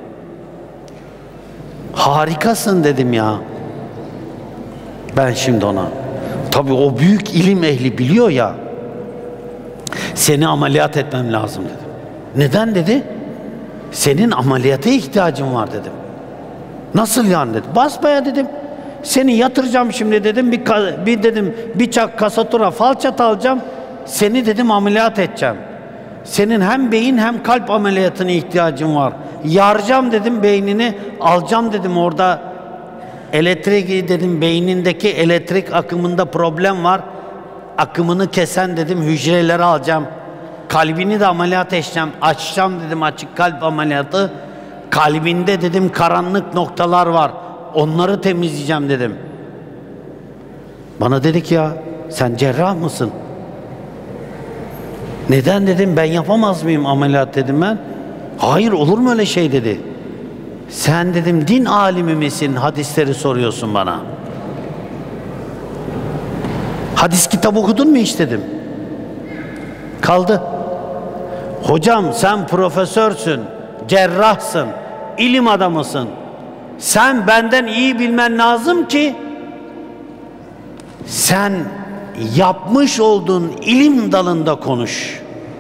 Harikasın dedim ya. Ben şimdi ona. Tabii o büyük ilim ehli biliyor ya. Seni ameliyat etmem lazım dedim. Neden dedi? Senin ameliyata ihtiyacın var dedim. Nasıl yani dedi. Basbaya dedim. Seni yatıracağım şimdi dedim. Bir dedim bıçak, kasatura, falçat alacağım. Seni dedim ameliyat edeceğim. Senin hem beyin hem kalp ameliyatına ihtiyacın var. Yaracağım dedim beynini. Alacağım dedim orada elektrik dedim, beynindeki elektrik akımında problem var. Akımını kesen dedim hücreleri alacağım. Kalbini de ameliyat edeceğim. Açacağım dedim açık kalp ameliyatı. Kalbinde dedim karanlık noktalar var. Onları temizleyeceğim dedim. Bana dedi ki ya sen cerrah mısın? Neden dedim, ben yapamaz mıyım ameliyat dedim ben. Hayır olur mu öyle şey dedi. Sen dedim din alimi misin, hadisleri soruyorsun bana. Hadis kitabı okudun mu hiç dedim. Kaldı. Hocam sen profesörsün, cerrahsın, ilim adamısın. Sen benden iyi bilmen lazım ki sen yapmış olduğun ilim dalında konuş.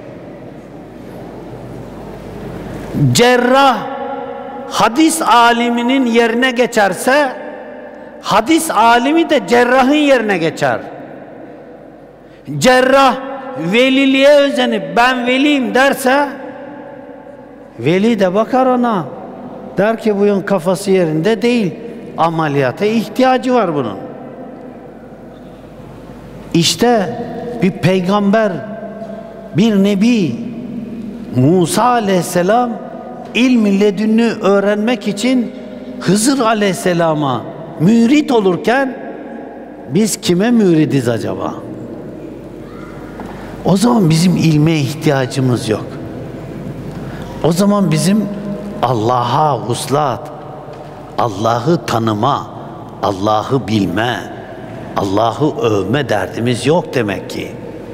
Cerrah hadis aliminin yerine geçerse hadis alimi de cerrahın yerine geçer. Cerrah veliliğe özenip ben veliyim derse veli de bakar ona. Der ki bunun kafası yerinde değil. Ameliyata ihtiyacı var bunun. İşte bir peygamber, bir nebi Musa aleyhisselam ilmi ledünni öğrenmek için Hızır aleyhisselama mürit olurken biz kime müridiz acaba? O zaman bizim ilme ihtiyacımız yok. O zaman bizim Allah'a vuslat, Allah'ı tanıma, Allah'ı bilme, Allah'ı övme derdimiz yok demek ki.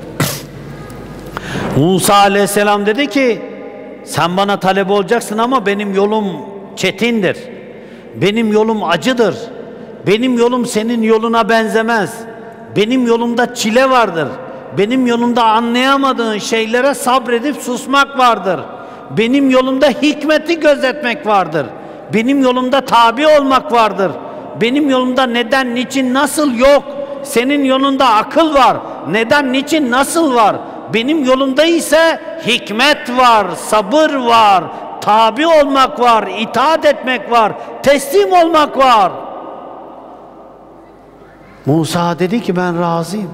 Musa aleyhisselam dedi ki sen bana talep olacaksın ama benim yolum çetindir. Benim yolum acıdır. Benim yolum senin yoluna benzemez. Benim yolumda çile vardır. Benim yolumda anlayamadığın şeylere sabredip susmak vardır. Benim yolumda hikmeti gözetmek vardır. Benim yolumda tabi olmak vardır. Benim yolumda neden, niçin, nasıl yok. Senin yolunda akıl var. Neden, niçin, nasıl var. Benim yolumda ise hikmet var, sabır var, tabi olmak var, itaat etmek var, teslim olmak var. Musa dedi ki ben razıyım.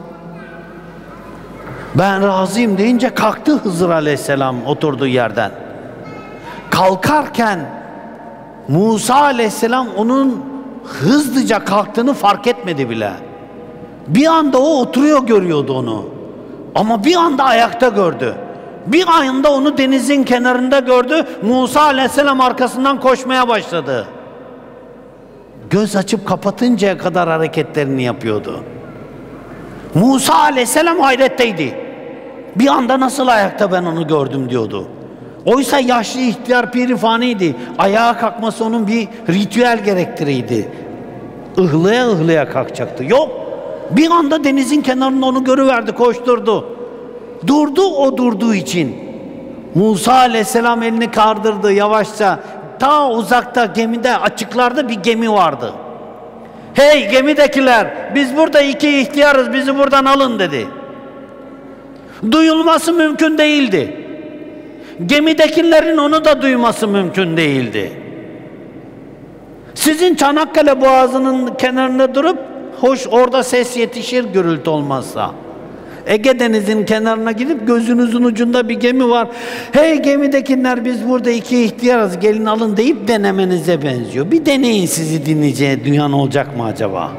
Ben razıyım deyince kalktı Hızır aleyhisselam oturduğu yerden. Kalkarken Musa aleyhisselam onun hızlıca kalktığını fark etmedi bile. Bir anda o oturuyor görüyordu onu. Ama bir anda ayakta gördü. Bir anda onu denizin kenarında gördü. Musa aleyhisselam arkasından koşmaya başladı. Göz açıp kapatıncaya kadar hareketlerini yapıyordu. Musa aleyhisselam hayretteydi. Bir anda nasıl ayakta ben onu gördüm diyordu. Oysa yaşlı ihtiyar pirifaniydi. Ayağa kalkması onun bir ritüel gerektiriydi. Ihlaya ıhlaya kalkacaktı. Yok. Bir anda denizin kenarında onu görüverdi, koşturdu. Durdu o durduğu için. Musa aleyhisselam elini kaldırdı yavaşça. Ta uzakta gemide, açıklarda bir gemi vardı. Hey gemidekiler, biz burada iki ihtiyarız, bizi buradan alın dedi. Duyulması mümkün değildi. Gemidekilerin onu da duyması mümkün değildi. Sizin Çanakkale Boğazı'nın kenarında durup, hoş orada ses yetişir gürültü olmazsa. Ege Denizi'nin kenarına gidip gözünüzün ucunda bir gemi var. Hey gemidekiler, biz burada iki ihtiyarız, gelin alın deyip denemenize benziyor. Bir deneyin, sizi dinleyeceği dünyanın olacak mı acaba?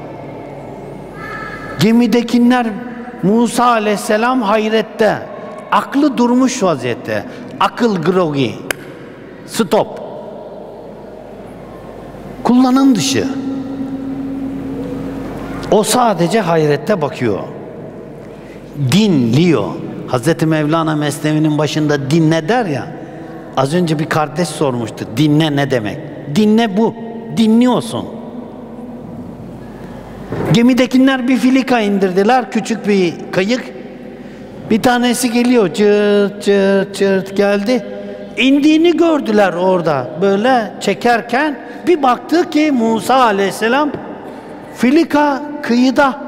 Gemidekiler Musa Aleyhisselam hayrette, aklı durmuş vaziyette, akıl grogi, stop, kullanım dışı. O sadece hayrette bakıyor, dinliyor. Hazreti Mevlana Mesnevi'nin başında dinle der ya, az önce bir kardeş sormuştu, dinle ne demek? Dinle bu, dinliyorsun. Gemidekiler bir filika indirdiler, küçük bir kayık. Bir tanesi geliyor, cırt cırt cırt geldi. İndiğini gördüler orada, böyle çekerken bir baktı ki Musa Aleyhisselam filika kıyıda.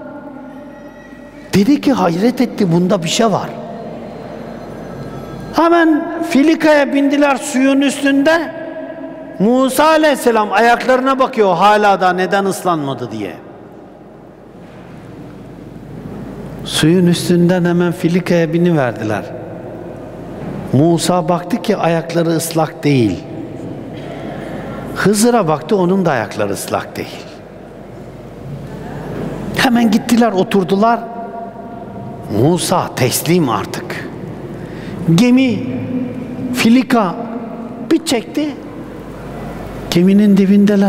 Dedi ki hayret etti, bunda bir şey var. Hemen filikaya bindiler suyun üstünde. Musa Aleyhisselam ayaklarına bakıyor, hala da neden ıslanmadı diye. Suyun üstünden hemen filikaya biniverdiler. Musa baktı ki ayakları ıslak değil. Hızır'a baktı, onun da ayakları ıslak değil. Hemen gittiler, oturdular. Musa teslim artık. Gemi filika bir çekti, geminin dibindeler.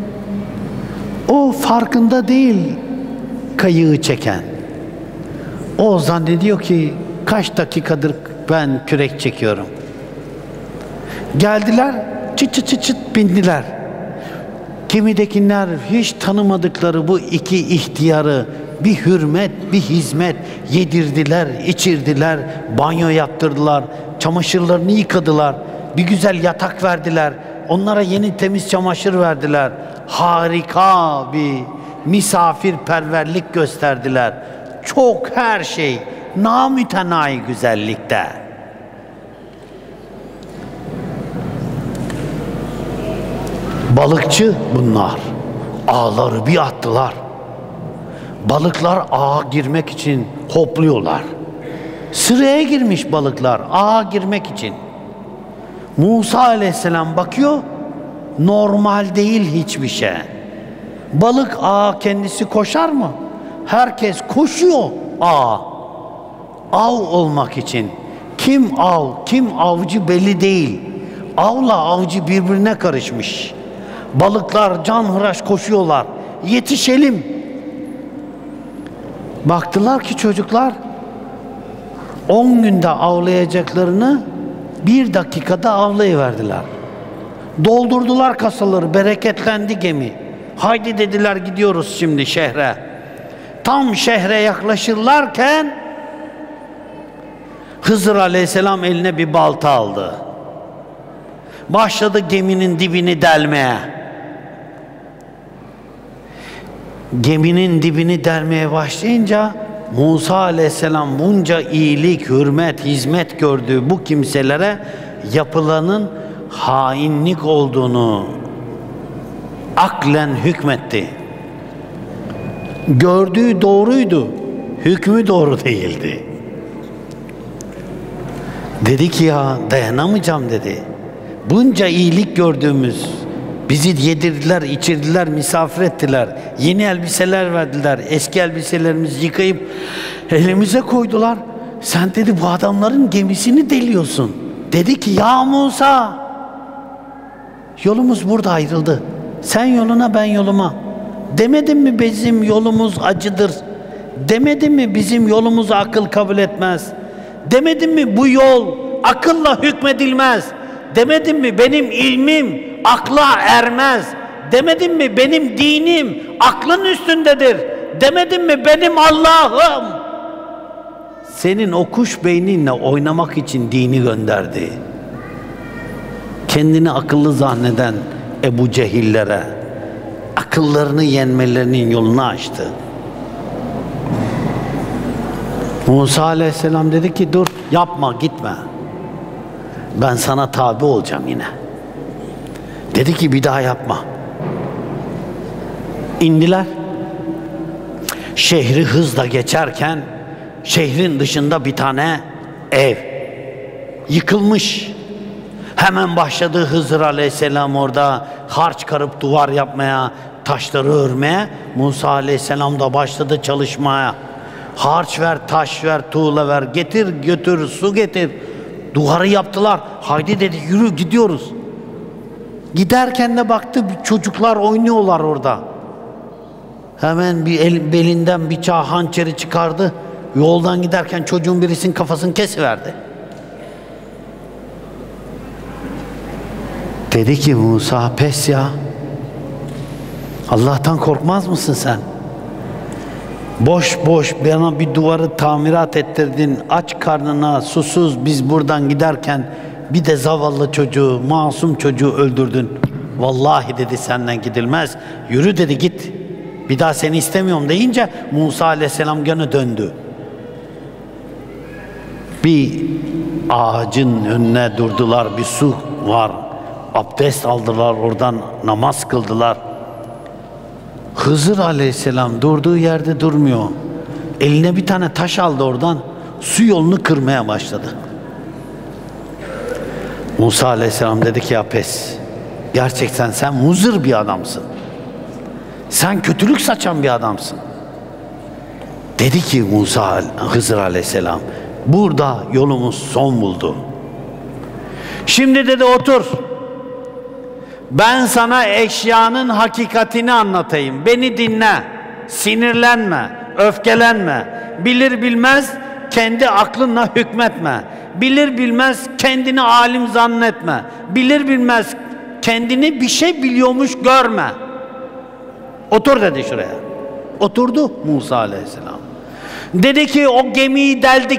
O farkında değil kayığı çeken. O zannediyor ki kaç dakikadır ben kürek çekiyorum. Geldiler, çıt çıt çıt çıt bindiler. Gemidekiler hiç tanımadıkları bu iki ihtiyarı bir hürmet, bir hizmet yedirdiler, içirdiler, banyo yaptırdılar, çamaşırlarını yıkadılar, bir güzel yatak verdiler, onlara yeni temiz çamaşır verdiler. Harika bir misafirperverlik gösterdiler. Çok her şey namütenayi güzellikte. Balıkçı bunlar. Ağları bir attılar. Balıklar ağa girmek için hopluyorlar. Sıraya girmiş balıklar ağa girmek için. Musa Aleyhisselam bakıyor, normal değil hiçbir şey. Balık ağa kendisi koşar mı? Herkes koşuyor ağa. Av olmak için. Kim av, kim avcı belli değil. Avla avcı birbirine karışmış. Balıklar canhıraş koşuyorlar. Yetişelim. Baktılar ki çocuklar 10 günde avlayacaklarını 1 dakikada avlayıverdiler. Doldurdular kasaları, bereketlendi gemi. Haydi dediler, gidiyoruz şimdi şehre. Tam şehre yaklaşırlarken Hızır Aleyhisselam eline bir balta aldı. Başladı geminin dibini delmeye. Geminin dibini delmeye başlayınca Musa Aleyhisselam bunca iyilik, hürmet, hizmet gördüğü bu kimselere yapılanın hainlik olduğunu aklen hükmetti. Gördüğü doğruydu, hükmü doğru değildi. Dedi ki ya dayanamayacağım dedi. Bunca iyilik gördüğümüz, bizi yedirdiler, içirdiler, misafir ettiler. Yeni elbiseler verdiler. Eski elbiselerimizi yıkayıp elimize koydular. Sen dedi bu adamların gemisini deliyorsun. Dedi ki ya Musa, yolumuz burada ayrıldı. Sen yoluna, ben yoluma. Demedim mi bizim yolumuz acıdır? Demedim mi bizim yolumuzu akıl kabul etmez? Demedim mi bu yol akılla hükmedilmez? Demedim mi benim ilmim akla ermez? Demedim mi benim dinim aklın üstündedir? Demedim mi benim Allah'ım senin o kuş beyninle oynamak için dini gönderdi? Kendini akıllı zanneden Ebu Cehillere akıllarını yenmelerinin yolunu açtı. Musa aleyhisselam dedi ki dur yapma gitme. Ben sana tabi olacağım yine. Dedi ki bir daha yapma. İndiler. Şehri hızla geçerken şehrin dışında bir tane ev yıkılmış. Hemen başladı Hızır aleyhisselam orada harç karıp duvar yapmaya, taşları örmeye. Musa aleyhisselam da başladı çalışmaya. Harç ver, taş ver, tuğla ver, getir götür, su getir. Duvarı yaptılar. Haydi dedi yürü gidiyoruz. Giderken de baktı çocuklar oynuyorlar orada. Hemen belinden bıçağı hançeri çıkardı. Yoldan giderken çocuğun birisinin kafasını kesiverdi. Dedi ki Musa pes ya. Allah'tan korkmaz mısın sen? Boş boş bana bir duvarı tamirat ettirdin. Aç karnına susuz biz buradan giderken bir de zavallı çocuğu, masum çocuğu öldürdün. Vallahi dedi senden gidilmez. Yürü dedi git. Bir daha seni istemiyorum deyince Musa aleyhisselam gene döndü. Bir ağacın önüne durdular. Bir su var. Abdest aldılar oradan namaz kıldılar. Hızır aleyhisselam durduğu yerde durmuyor. Eline bir tane taş aldı oradan. Su yolunu kırmaya başladı. Musa aleyhisselam dedi ki ya pes. Gerçekten sen muzır bir adamsın. Sen kötülük saçan bir adamsın. Dedi ki Hızır aleyhisselam burada yolumuz son buldu. Şimdi dedi otur. Ben sana eşyanın hakikatini anlatayım. Beni dinle. Sinirlenme. Öfkelenme. Bilir bilmez kendi aklınla hükmetme. Bilir bilmez kendini alim zannetme. Bilir bilmez kendini bir şey biliyormuş görme. Otur dedi şuraya. Oturdu Musa aleyhisselam. Dedi ki o gemiyi deldik.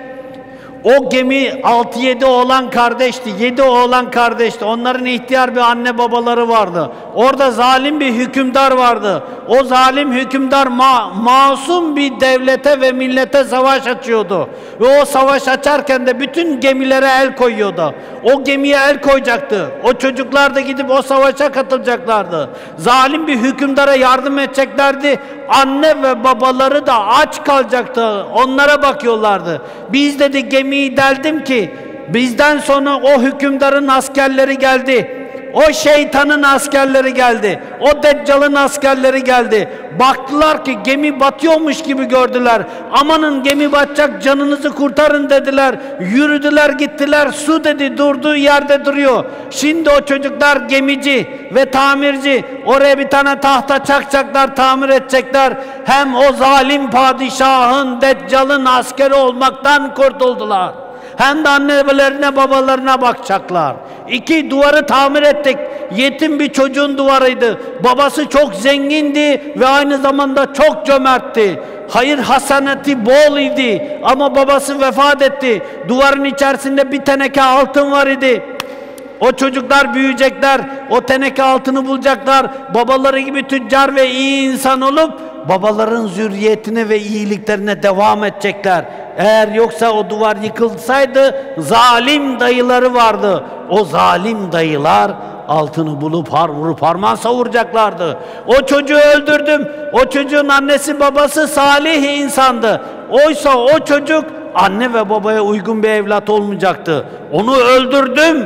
O gemi 6-7 oğlan kardeşti, 7 oğlan kardeşti. Onların ihtiyar bir anne babaları vardı. Orada zalim bir hükümdar vardı. O zalim hükümdar masum bir devlete ve millete savaş açıyordu. Ve o savaş açarken de bütün gemilere el koyuyordu. O gemiye el koyacaktı. O çocuklar da gidip o savaşa katılacaklardı. Zalim bir hükümdara yardım edeceklerdi. Anne ve babaları da aç kalacaktı. Onlara bakıyorlardı. Biz dedi gemiyi deldim ki bizden sonra o hükümdarın askerleri geldi. O şeytanın askerleri geldi. O Deccal'ın askerleri geldi. Baktılar ki gemi batıyormuş gibi gördüler. Amanın gemi batacak canınızı kurtarın dediler. Yürüdüler gittiler. Su dedi durduğu yerde duruyor. Şimdi o çocuklar gemici ve tamirci. Oraya bir tane tahta çakacaklar, tamir edecekler. Hem o zalim padişahın Deccal'ın askeri olmaktan kurtuldular. Hem de annelerine babalarına bakacaklar. 2 duvarı tamir ettik. Yetim bir çocuğun duvarıydı. Babası çok zengindi ve aynı zamanda çok cömertti. Hayır hasaneti bol idi. Ama babası vefat etti. Duvarın içerisinde bir teneke altın var idi. O çocuklar büyüyecekler. O teneke altını bulacaklar. Babaları gibi tüccar ve iyi insan olup babaların zürriyetine ve iyiliklerine devam edecekler. Eğer yoksa o duvar yıkılsaydı zalim dayıları vardı. O zalim dayılar altını bulup vurup harman savuracaklardı. O çocuğu öldürdüm. O çocuğun annesi babası salih insandı. Oysa o çocuk anne ve babaya uygun bir evlat olmayacaktı. Onu öldürdüm.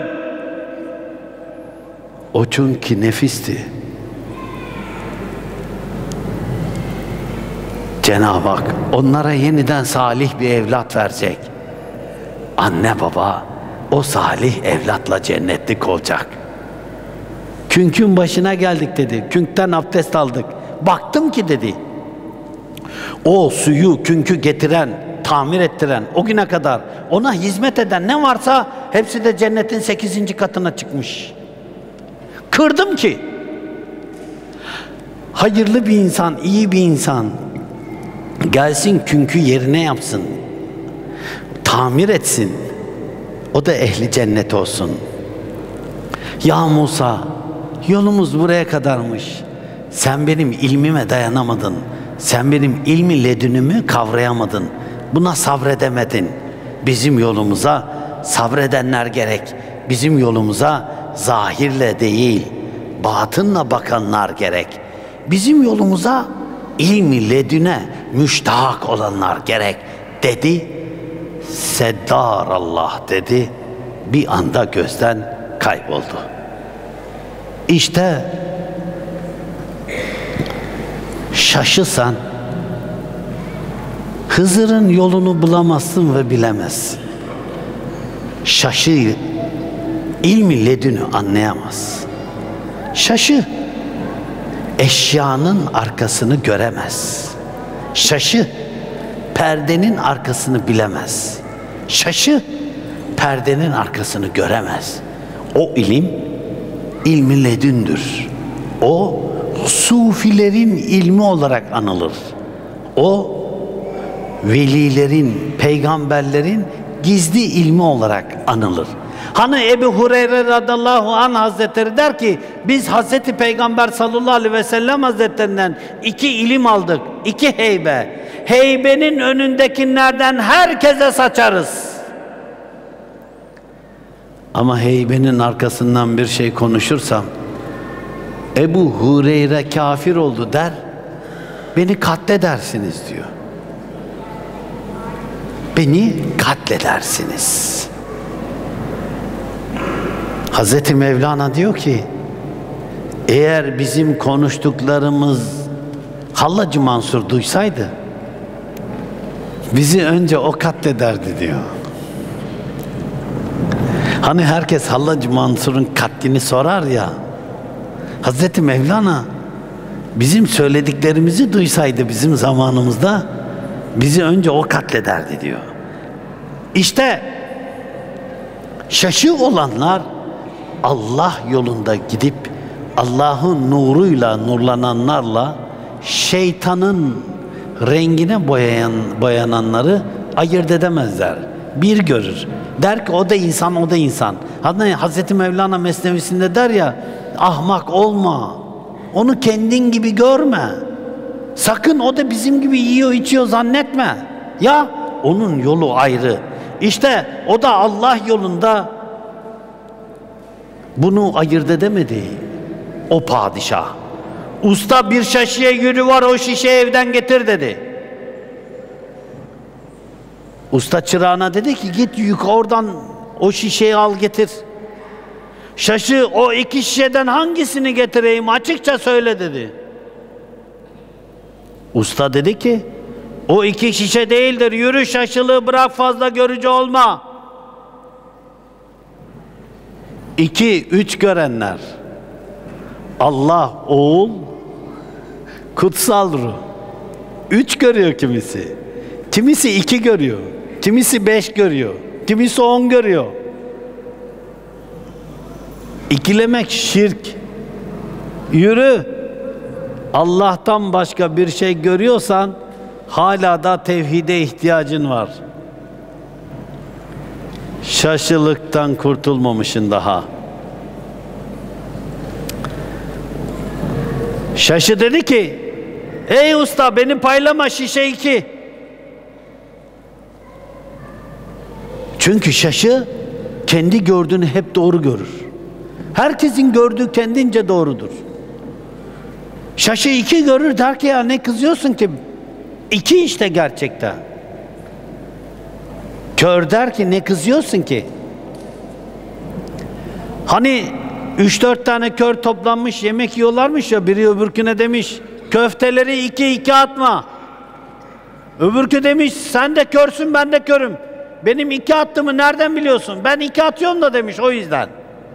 O çünkü nefisti. Cenab-ı Hak onlara yeniden salih bir evlat verecek. Anne baba o salih evlatla cennetlik olacak. Künkün başına geldik dedi. Künkten abdest aldık. Baktım ki dedi. O suyu künkü getiren, tamir ettiren, o güne kadar ona hizmet eden ne varsa hepsi de cennetin 8. katına çıkmış. Kırdım ki hayırlı bir insan, iyi bir insan gelsin künkü yerine yapsın, tamir etsin, o da ehli cennet olsun. Ya Musa, yolumuz buraya kadarmış. Sen benim ilmime dayanamadın. Sen benim ilmi ledünümü kavrayamadın. Buna sabredemedin. Bizim yolumuza sabredenler gerek. Bizim yolumuza zahirle değil, batınla bakanlar gerek. Bizim yolumuza ilmi ledüne müştahak olanlar gerek dedi. Seddar Allah dedi. Bir anda gözden kayboldu. İşte şaşırsan Hızır'ın yolunu bulamazsın ve bilemezsin. Şaşı ilmi ledünü anlayamaz. Şaşı eşyanın arkasını göremez. Şaşı perdenin arkasını bilemez. Şaşı perdenin arkasını göremez. O ilim ilmi ledündür. O sufilerin ilmi olarak anılır. O velilerin, peygamberlerin gizli ilmi olarak anılır. Hani Ebu Hureyre radıyallahu anh hazretleri der ki, biz Hazreti Peygamber sallallahu aleyhi ve sellem hazretlerinden 2 ilim aldık, 2 heybe. Heybenin önündekilerden herkese saçarız. Ama heybenin arkasından bir şey konuşursam, Ebu Hureyre kafir oldu der, beni katledersiniz diyor. Beni katledersiniz. Hazreti Mevlana diyor ki, eğer bizim konuştuklarımız Hallacı Mansur duysaydı, bizi önce o katlederdi diyor. Hani herkes Hallacı Mansur'un katlini sorar ya, Hazreti Mevlana bizim söylediklerimizi duysaydı bizim zamanımızda, bizi önce o katlederdi diyor. İşte şaşı olanlar Allah yolunda gidip Allah'ın nuruyla nurlananlarla şeytanın rengine boyananları ayırt edemezler. Bir görür. Der ki o da insan, o da insan. Hatta Hazreti Mevlana Mesnevisinde der ya, ahmak olma. Onu kendin gibi görme. Sakın o da bizim gibi yiyor içiyor zannetme. Ya onun yolu ayrı. İşte o da Allah yolunda bunu ayırt edemedi. O padişah. Usta bir şaşıya yürü var, o şişeyi evden getir dedi. Usta çırağına dedi ki git oradan o şişeyi al getir. Şaşı o 2 şişeden hangisini getireyim açıkça söyle dedi. Usta dedi ki o 2 şişe değildir, yürü şaşılığı bırak, fazla görücü olma. 2, 3 görenler Allah, oğul, kutsal ruh. 3 görüyor kimisi. Kimisi 2 görüyor. Kimisi 5 görüyor. Kimisi 10 görüyor. İkilemek şirk. Yürü. Allah'tan başka bir şey görüyorsan hala da tevhide ihtiyacın var. Şaşılıktan kurtulmamışsın daha. Şaşı dedi ki, ey usta beni paylama, şişe 2. Çünkü şaşı kendi gördüğünü hep doğru görür. Herkesin gördüğü kendince doğrudur. Şaşı 2 görür, der ki ya ne kızıyorsun ki? 2 işte gerçekten. Kör der ki ne kızıyorsun ki? Hani 3-4 tane kör toplanmış yemek yiyorlarmış ya, biri öbürküne demiş köfteleri 2-2 atma. Öbürkü demiş sen de körsün ben de körüm. Benim 2 attığımı nereden biliyorsun? Ben 2 atıyorum da demiş, o yüzden.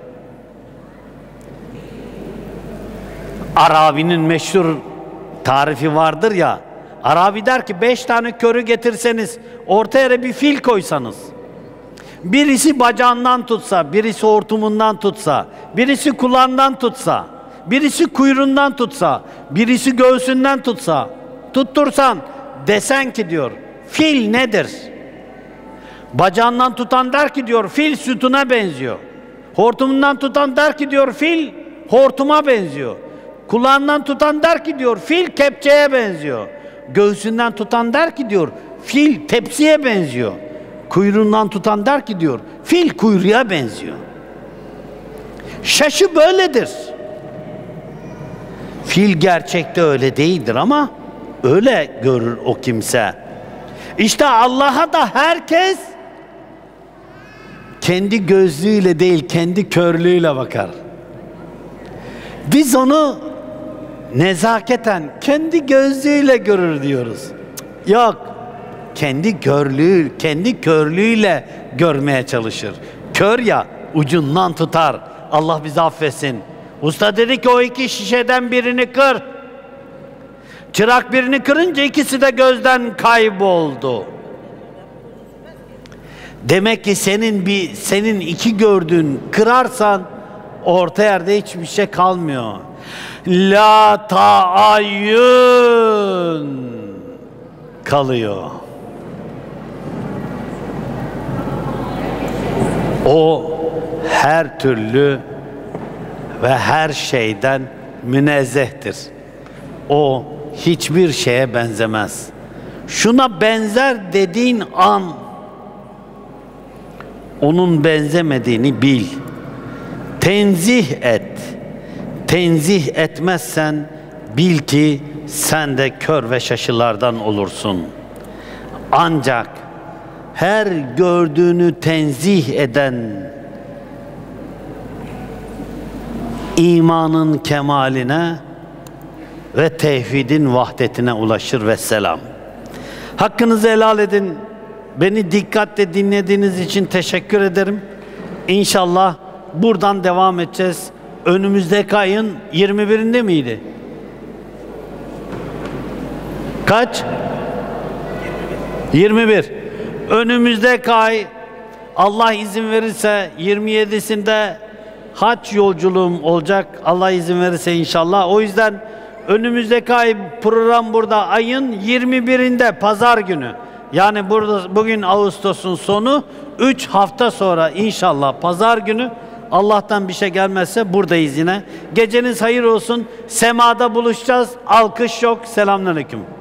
Arabi'nin meşhur tarifi vardır ya. Arabi der ki 5 tane körü getirseniz ortaya bir fil koysanız, birisi bacağından tutsa, birisi hortumundan tutsa, birisi kulağından tutsa, birisi kuyruğundan tutsa, birisi göğsünden tutsa, tuttursan desen ki diyor fil nedir? Bacağından tutan der ki diyor fil sütuna benziyor. Hortumundan tutan der ki diyor fil hortuma benziyor. Kulağından tutan der ki diyor, fil kepçeye benziyor. Göğsünden tutan der ki diyor, fil tepsiye benziyor. Kuyruğundan tutan der ki diyor, fil kuyruğa benziyor. Şaşı böyledir. Fil gerçekte öyle değildir ama öyle görür o kimse. İşte Allah'a da herkes kendi gözlüğüyle değil, kendi körlüğüyle bakar. Biz onu nezaketen kendi gözlüğüyle görür diyoruz. Yok. Kendi körlüğüyle görmeye çalışır. Kör ya, ucundan tutar. Allah bizi affetsin. Usta dedi ki o iki şişeden birini kır. Çırak birini kırınca ikisi de gözden kayboldu. Demek ki senin iki gördüğün kırarsan orta yerde hiçbir şey kalmıyor. La taayyün kalıyor. O her türlü ve her şeyden münezzehtir. O hiçbir şeye benzemez. Şuna benzer dediğin an onun benzemediğini bil. Tenzih et. Tenzih etmezsen bil ki sen de kör ve şaşılardan olursun. Ancak her gördüğünü tenzih eden imanın kemaline ve tevhidin vahdetine ulaşır ve selam. Hakkınızı helal edin. Beni dikkatle dinlediğiniz için teşekkür ederim. İnşallah buradan devam edeceğiz. Önümüzdeki ayın 21'inde miydi? Kaç? 21. Önümüzdeki ay Allah izin verirse 27'sinde hac yolculuğum olacak. Allah izin verirse inşallah. O yüzden önümüzdeki ay program burada ayın 21'inde pazar günü. Yani bugün Ağustos'un sonu, 3 hafta sonra inşallah pazar günü Allah'tan bir şey gelmezse buradayız yine. Geceniz hayır olsun. Semada buluşacağız. Alkış yok. Selamünaleyküm.